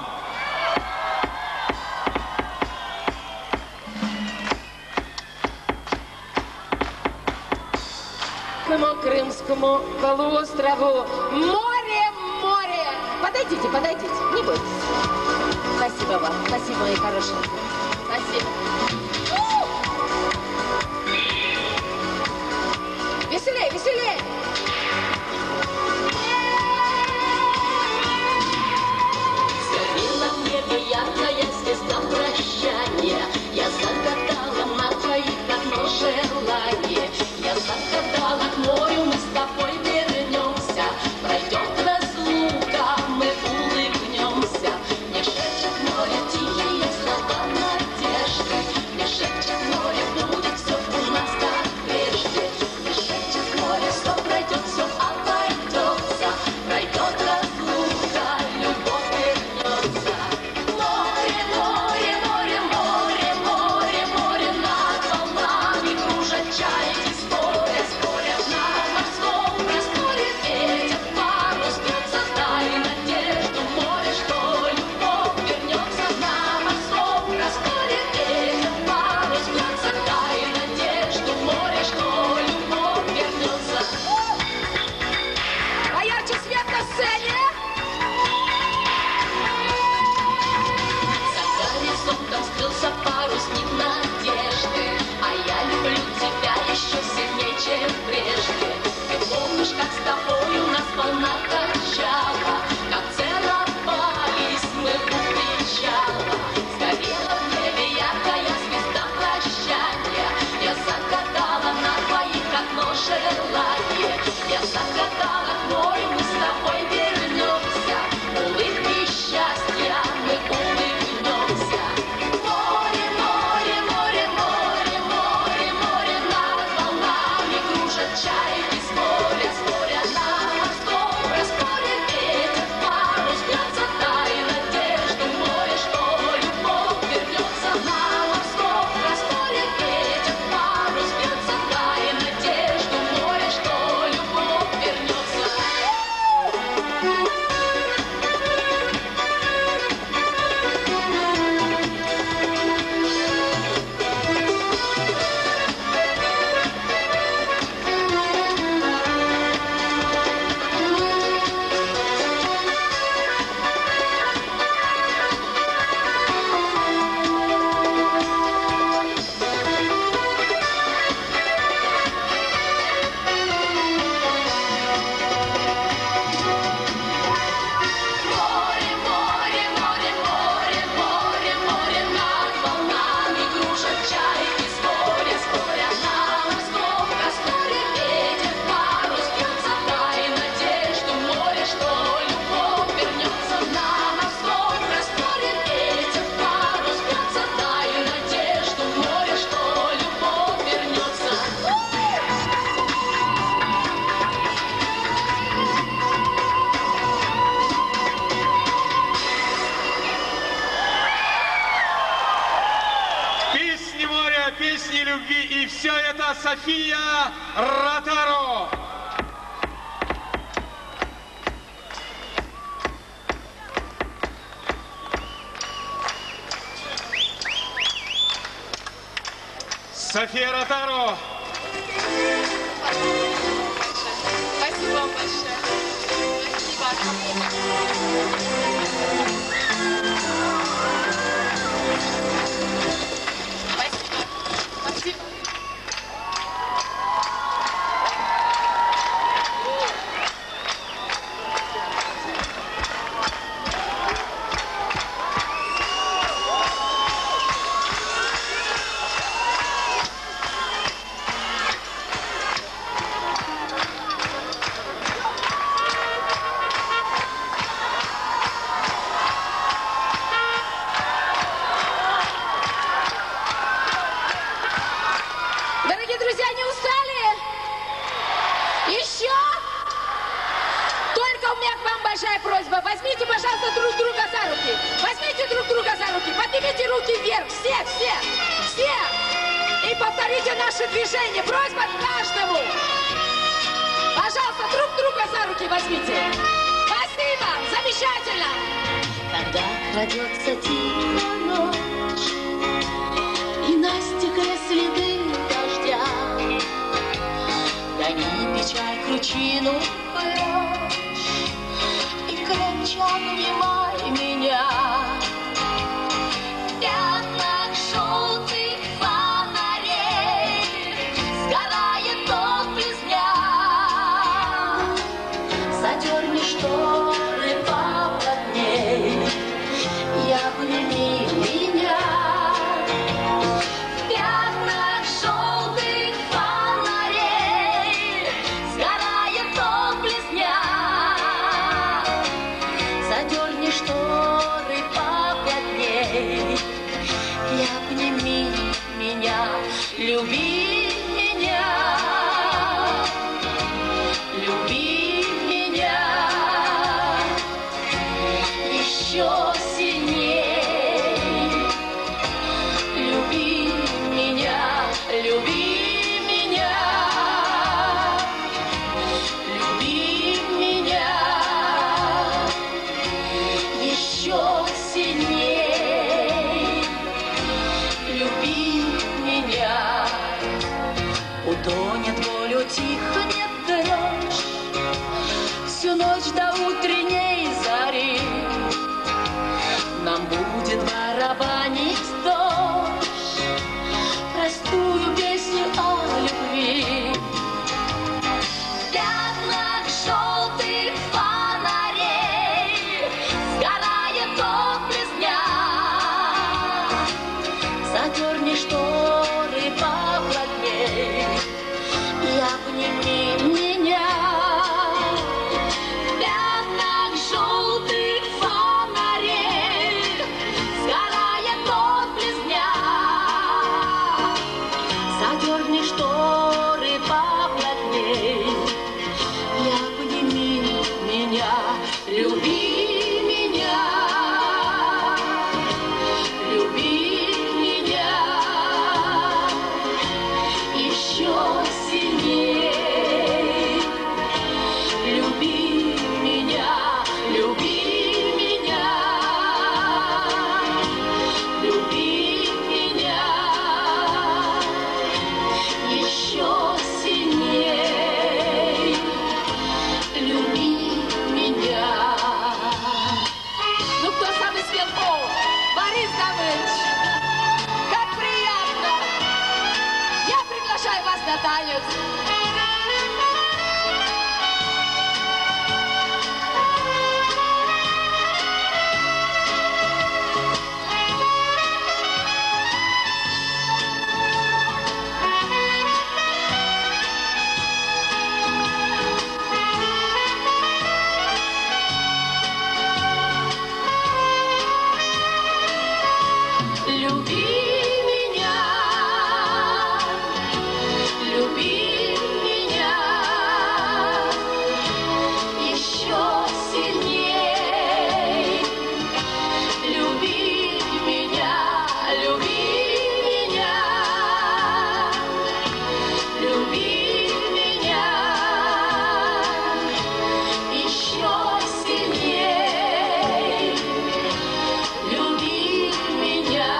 Крымскому полуострову. Море, море! Подойдите, подойдите, не бойтесь. Спасибо вам, спасибо, мои хорошие. Спасибо. Веселей, веселей! Сгорела в небе яркая звезда прощания. Я загадала на твоих окно желание. Я загадала к морю, мы с тобой вернемся. Пройдет разлука, мы улыбнемся. Мне шепчет море тихие слова надежды. Мне шепчет море, будет все у нас как прежде. Мне шепчет море, все пройдет, все обойдется. Пройдет разлука, любовь вернется. Море, море, море, море, море, море, над волнами кружат чайки. Парусник надежды, а я люблю тебя еще сильнее, чем прежде. Ты помнишь, как с тобой у нас волна качала, как целовались мы у причала. Сгорела в небе яркая звезда прощания. Я загадала на твоих окно желание. Я загадала к морю, мы с тобой вернемся. Улыбки счастья, мы улыбнемся. Чайки с моря, на морском расколе ветер парус бьется, дай надежду море, что любовь вернется. На морском расколе ветер парус бьется, дай надежду море, что любовь вернется. Песни любви, и все это София Ротару. София Ротару. Спасибо вам большое. Спасибо. Спасибо. Большая просьба, возьмите, пожалуйста, друг друга за руки. Возьмите друг друга за руки, поднимите руки вверх, все. И повторите наши движения. Просьба к каждому. Пожалуйста, друг друга за на руки возьмите. Спасибо, замечательно. Когда крадется тихо ночь, и на стекле следы дождя, гони печаль кручину прочь, и крепче обнимай меня. В пятнах желтых фонарей сгорает топь дня. Задерни шторы поплотней и обними меня. В пятнах желтых фонарей сгорает топь дня. Задерни шторы поплотней и обними меня. Люби меня, люби меня еще сильней. Люби меня, люби меня, люби меня еще сильней. Люби меня. Утонет боль, утихнет дрожь, всю ночь до утренней зари нам будет барабанить дождь простую песню о любви. В пятнах желтых фонарей сгорает топь дня. Задерни шторы поплотней и обними меня. В пятнах желтых фонарей сгорает топь дня. Задерни шторы поплотней и обними меня. Люби меня, люби меня еще сильней. Люби меня, люби меня, люби меня еще сильней. Люби меня. Ну, кто самый светлый? Борис Давыдович, как приятно! Я приглашаю вас на танец. Люби меня, люби меня еще сильней. Люби меня, люби меня, люби меня еще сильней. Люби меня.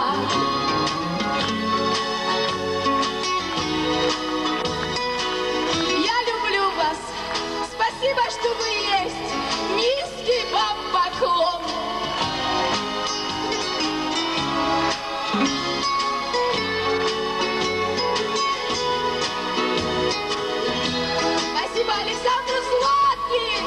Я люблю вас. Спасибо, что вы есть. Низкий вам поклон. Спасибо Александру Златкин.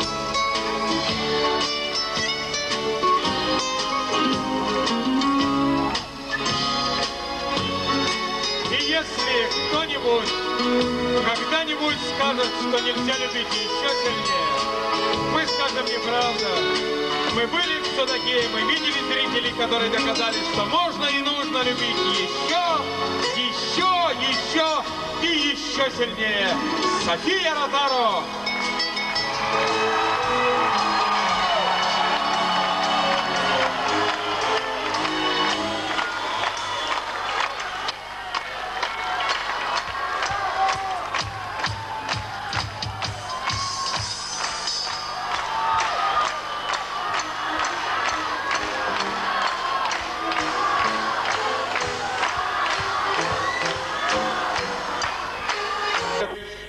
И если кто-нибудь когда-нибудь скажет, что нельзя любить еще сильнее, мы скажем неправда. Мы были кто такие, мы видели зрителей, которые доказали, что можно и нужно любить еще, еще, еще и еще сильнее. София Ротару.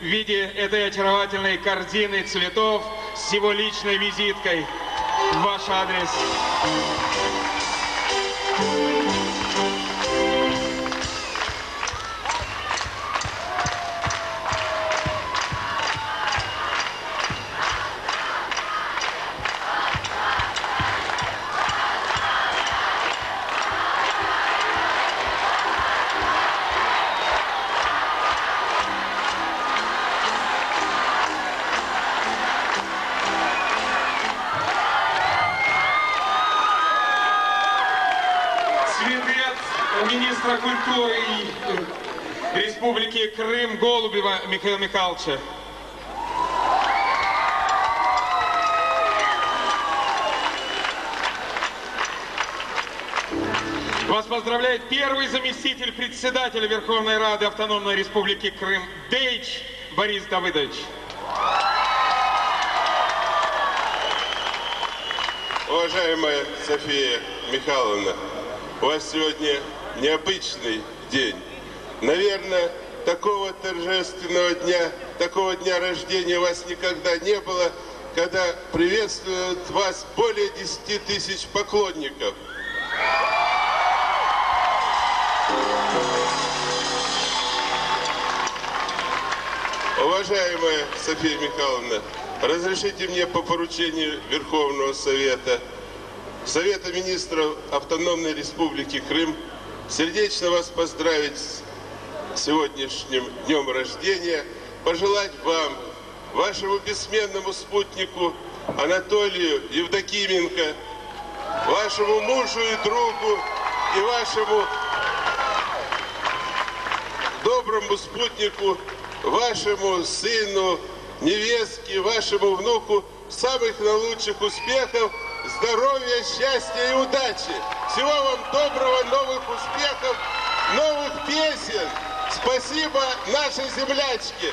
в виде этой очаровательной корзины цветов с его личной визиткой в ваш адрес. Министра культуры Республики Крым Голубева Михаила Михайловича. Вас поздравляет первый заместитель председателя Верховной Рады Автономной Республики Крым Дейч Борис Давыдович. Уважаемая София Михайловна, у вас сегодня необычный день. Наверное, такого торжественного дня, такого дня рождения у вас никогда не было, когда приветствуют вас более 10 тысяч поклонников. Уважаемая София Михайловна, разрешите мне по поручению Верховного Совета Министров Автономной Республики Крым сердечно вас поздравить с сегодняшним днем рождения, пожелать вам, вашему бессменному спутнику Анатолию Евдокименко, вашему мужу и другу и вашему доброму спутнику, вашему сыну, невестке, вашему внуку самых наилучших успехов, здоровья, счастья и удачи. Всего вам доброго, новых успехов, новых песен. Спасибо нашей землячке.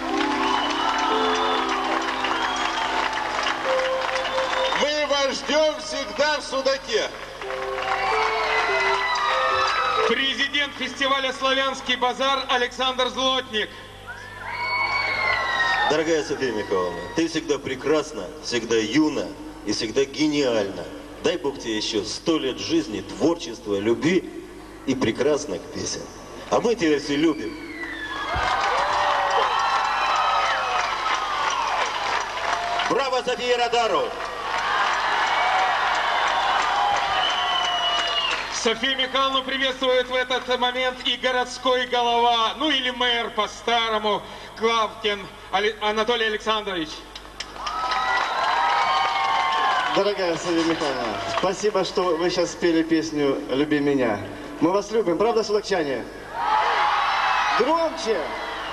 Мы вас ждем всегда в Судаке. Президент фестиваля «Славянский базар» Александр Злотник. Дорогая София Михайловна, ты всегда прекрасна, всегда юна и всегда гениальна. Дай Бог тебе еще 100 лет жизни, творчества, любви и прекрасных песен. А мы тебя все любим. Браво, София Радару! Софию Михайловну приветствует в этот момент и городской голова, ну или мэр по-старому, Клавкин Анатолий Александрович. Дорогая София Михайловна, спасибо, что вы сейчас спели песню «Люби меня». Мы вас любим, правда, судакчане? Громче!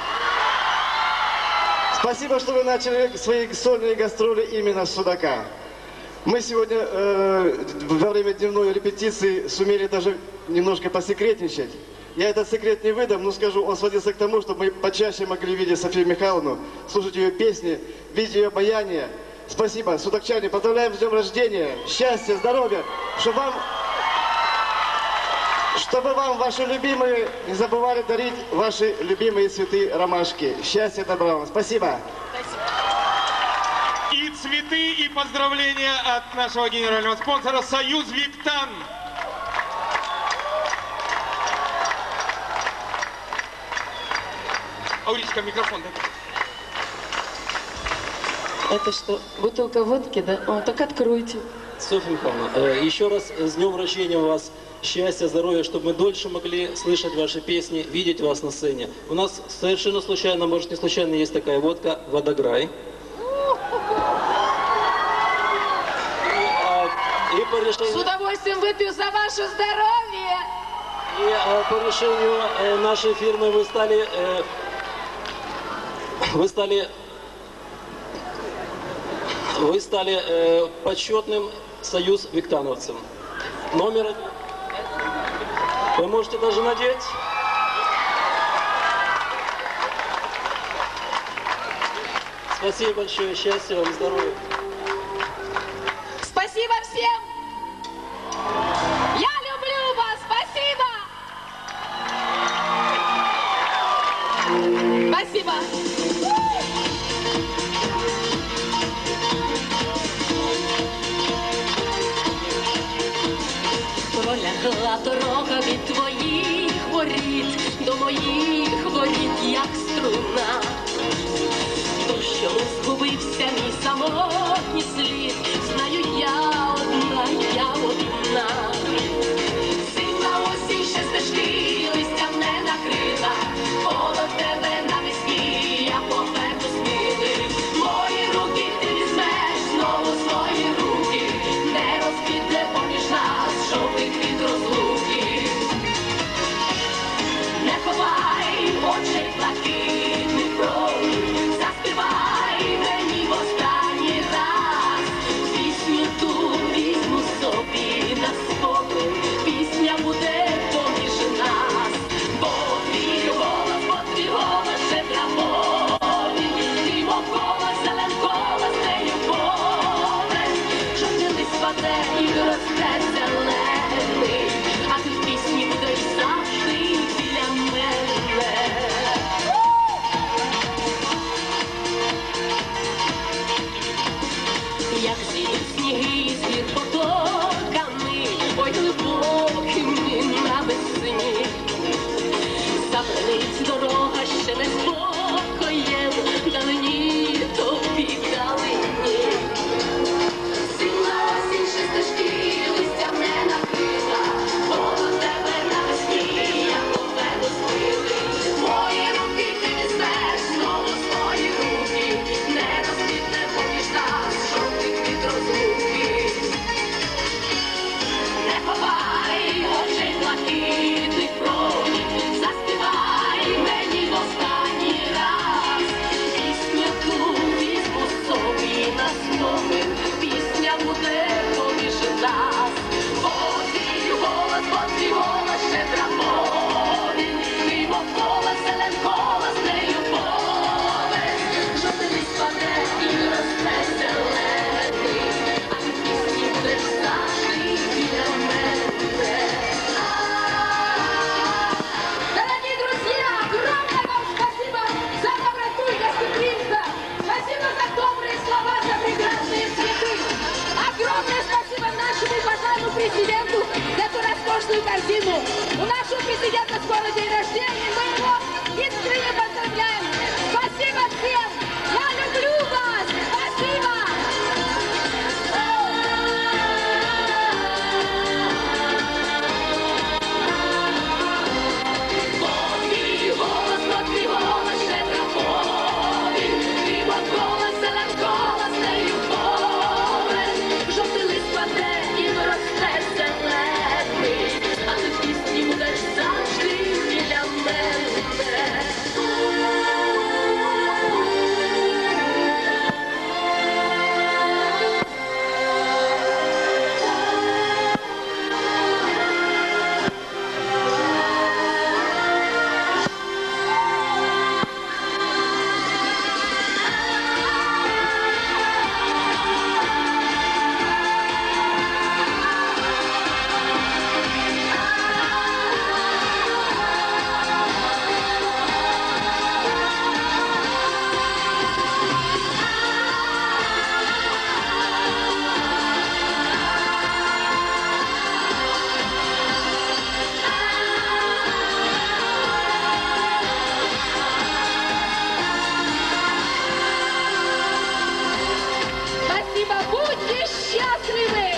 Спасибо, что вы начали свои сольные гастроли именно с Судака. Мы сегодня во время дневной репетиции сумели даже немножко посекретничать. Я этот секрет не выдам, но скажу, он сводился к тому, чтобы мы почаще могли видеть Софию Михайловну, слушать ее песни, видеть ее обаяние. Спасибо, судакчане, поздравляем с днем рождения, счастья, здоровья, чтобы вам ваши любимые не забывали дарить ваши любимые цветы ромашки. Счастья, добра вам. Спасибо. И цветы, и поздравления от нашего генерального спонсора «Союз Виктан». Ауричка, микрофон. Это что, бутылка водки, да? О, так откройте. Софья Михайловна, еще раз с днем рождения вас. Счастья, здоровья, чтобы мы дольше могли слышать ваши песни, видеть вас на сцене. У нас совершенно случайно, может не случайно, есть такая водка «Водограй». И по решению... С удовольствием выпью за ваше здоровье! И по решению нашей фирмы вы стали почетным союз виктановцем. Номер 1. Вы можете даже надеть. Спасибо большое, счастья вам, здоровья. Спасибо всем! Я люблю вас! Спасибо! Спасибо! пролягла дорога від твоїх воріт до моїх воріт, як струна. Дощом згубився мій самотній слід, знаю я одна. Сильна осінь ще стежки, листям не накрита, коло тебе навесні я поверну сміли. Мої руки ти візьмеш знову свої руки, не розквітне поміж нас жовтий квіт розлуки. Не ховай очей блакитних промінь, заспівай мені в останній раз. Пісню ту візьму собі на спомин, пісня буде поміж нас. Бо твій голос ще травовий, ти мов колос, зелен колос, нею повен. Жовтий лист паде і росте зелений, а ти в пісні будеш завжди біля мене. Як зійдуть сніги з гір потоками, ой глибокими навесні, забринить дорога ще не спокоєм, далині тобі вдалині. Сильна осінь ще стежки, листям не накрита, коло тебе навесні я поверну сміли. Мої руки ти візьмеш знову свої руки, не розквітне поміж нас жовтий квіт розлуки. Не ховай очей блакитних промінь, заспівай мені в останній раз. Пісню ту візьму собі на спомин, пісня буде поміж нас. Бо твій голос ще травовий, ти мов колос, зелен колос, нею повен. Жовтий лист паде і росте зелений, а ти в пісні будеш завжди біля мене. Дорогие друзья, огромное вам спасибо за доброту и гостеприимство. Спасибо за добрые слова, за прекрасные цветы. Огромное спасибо нашему уважаемому президенту за эту роскошную корзину. У нашего президента скоро день рождения, мы его искренне поздравляем. Спасибо всем! Я люблю вас! Спасибо! Твій голос ще травовий, ти мов колос, зелен колос, нею повен. Жовтий лист паде і росте зелений, а ти в пісні будеш завжди біля мене. Спасибо! Будьте счастливы!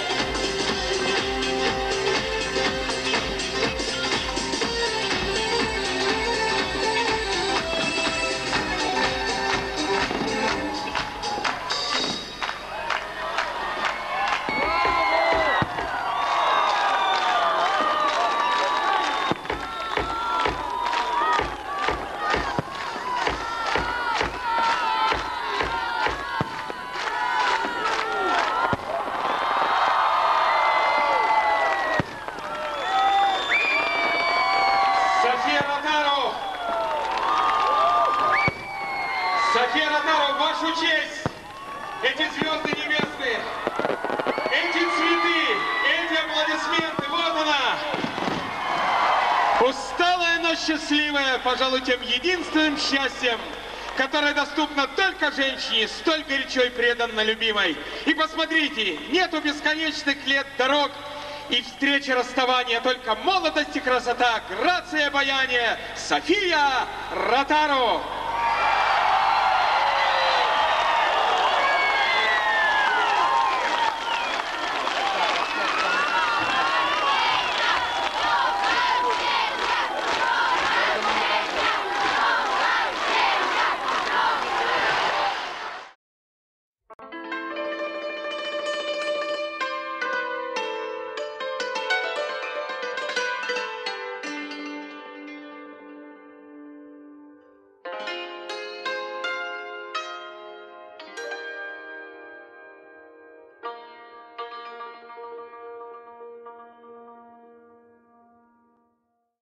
София Ротару, в вашу честь, эти звезды небесные, эти цветы, эти аплодисменты, вот она. Усталая, но счастливая, пожалуй, тем единственным счастьем, которое доступно только женщине, столь горячо и преданно любимой. И посмотрите, нету бесконечных лет дорог, И встреча расставания, только молодость и красота, грация обаяния, София Ротару.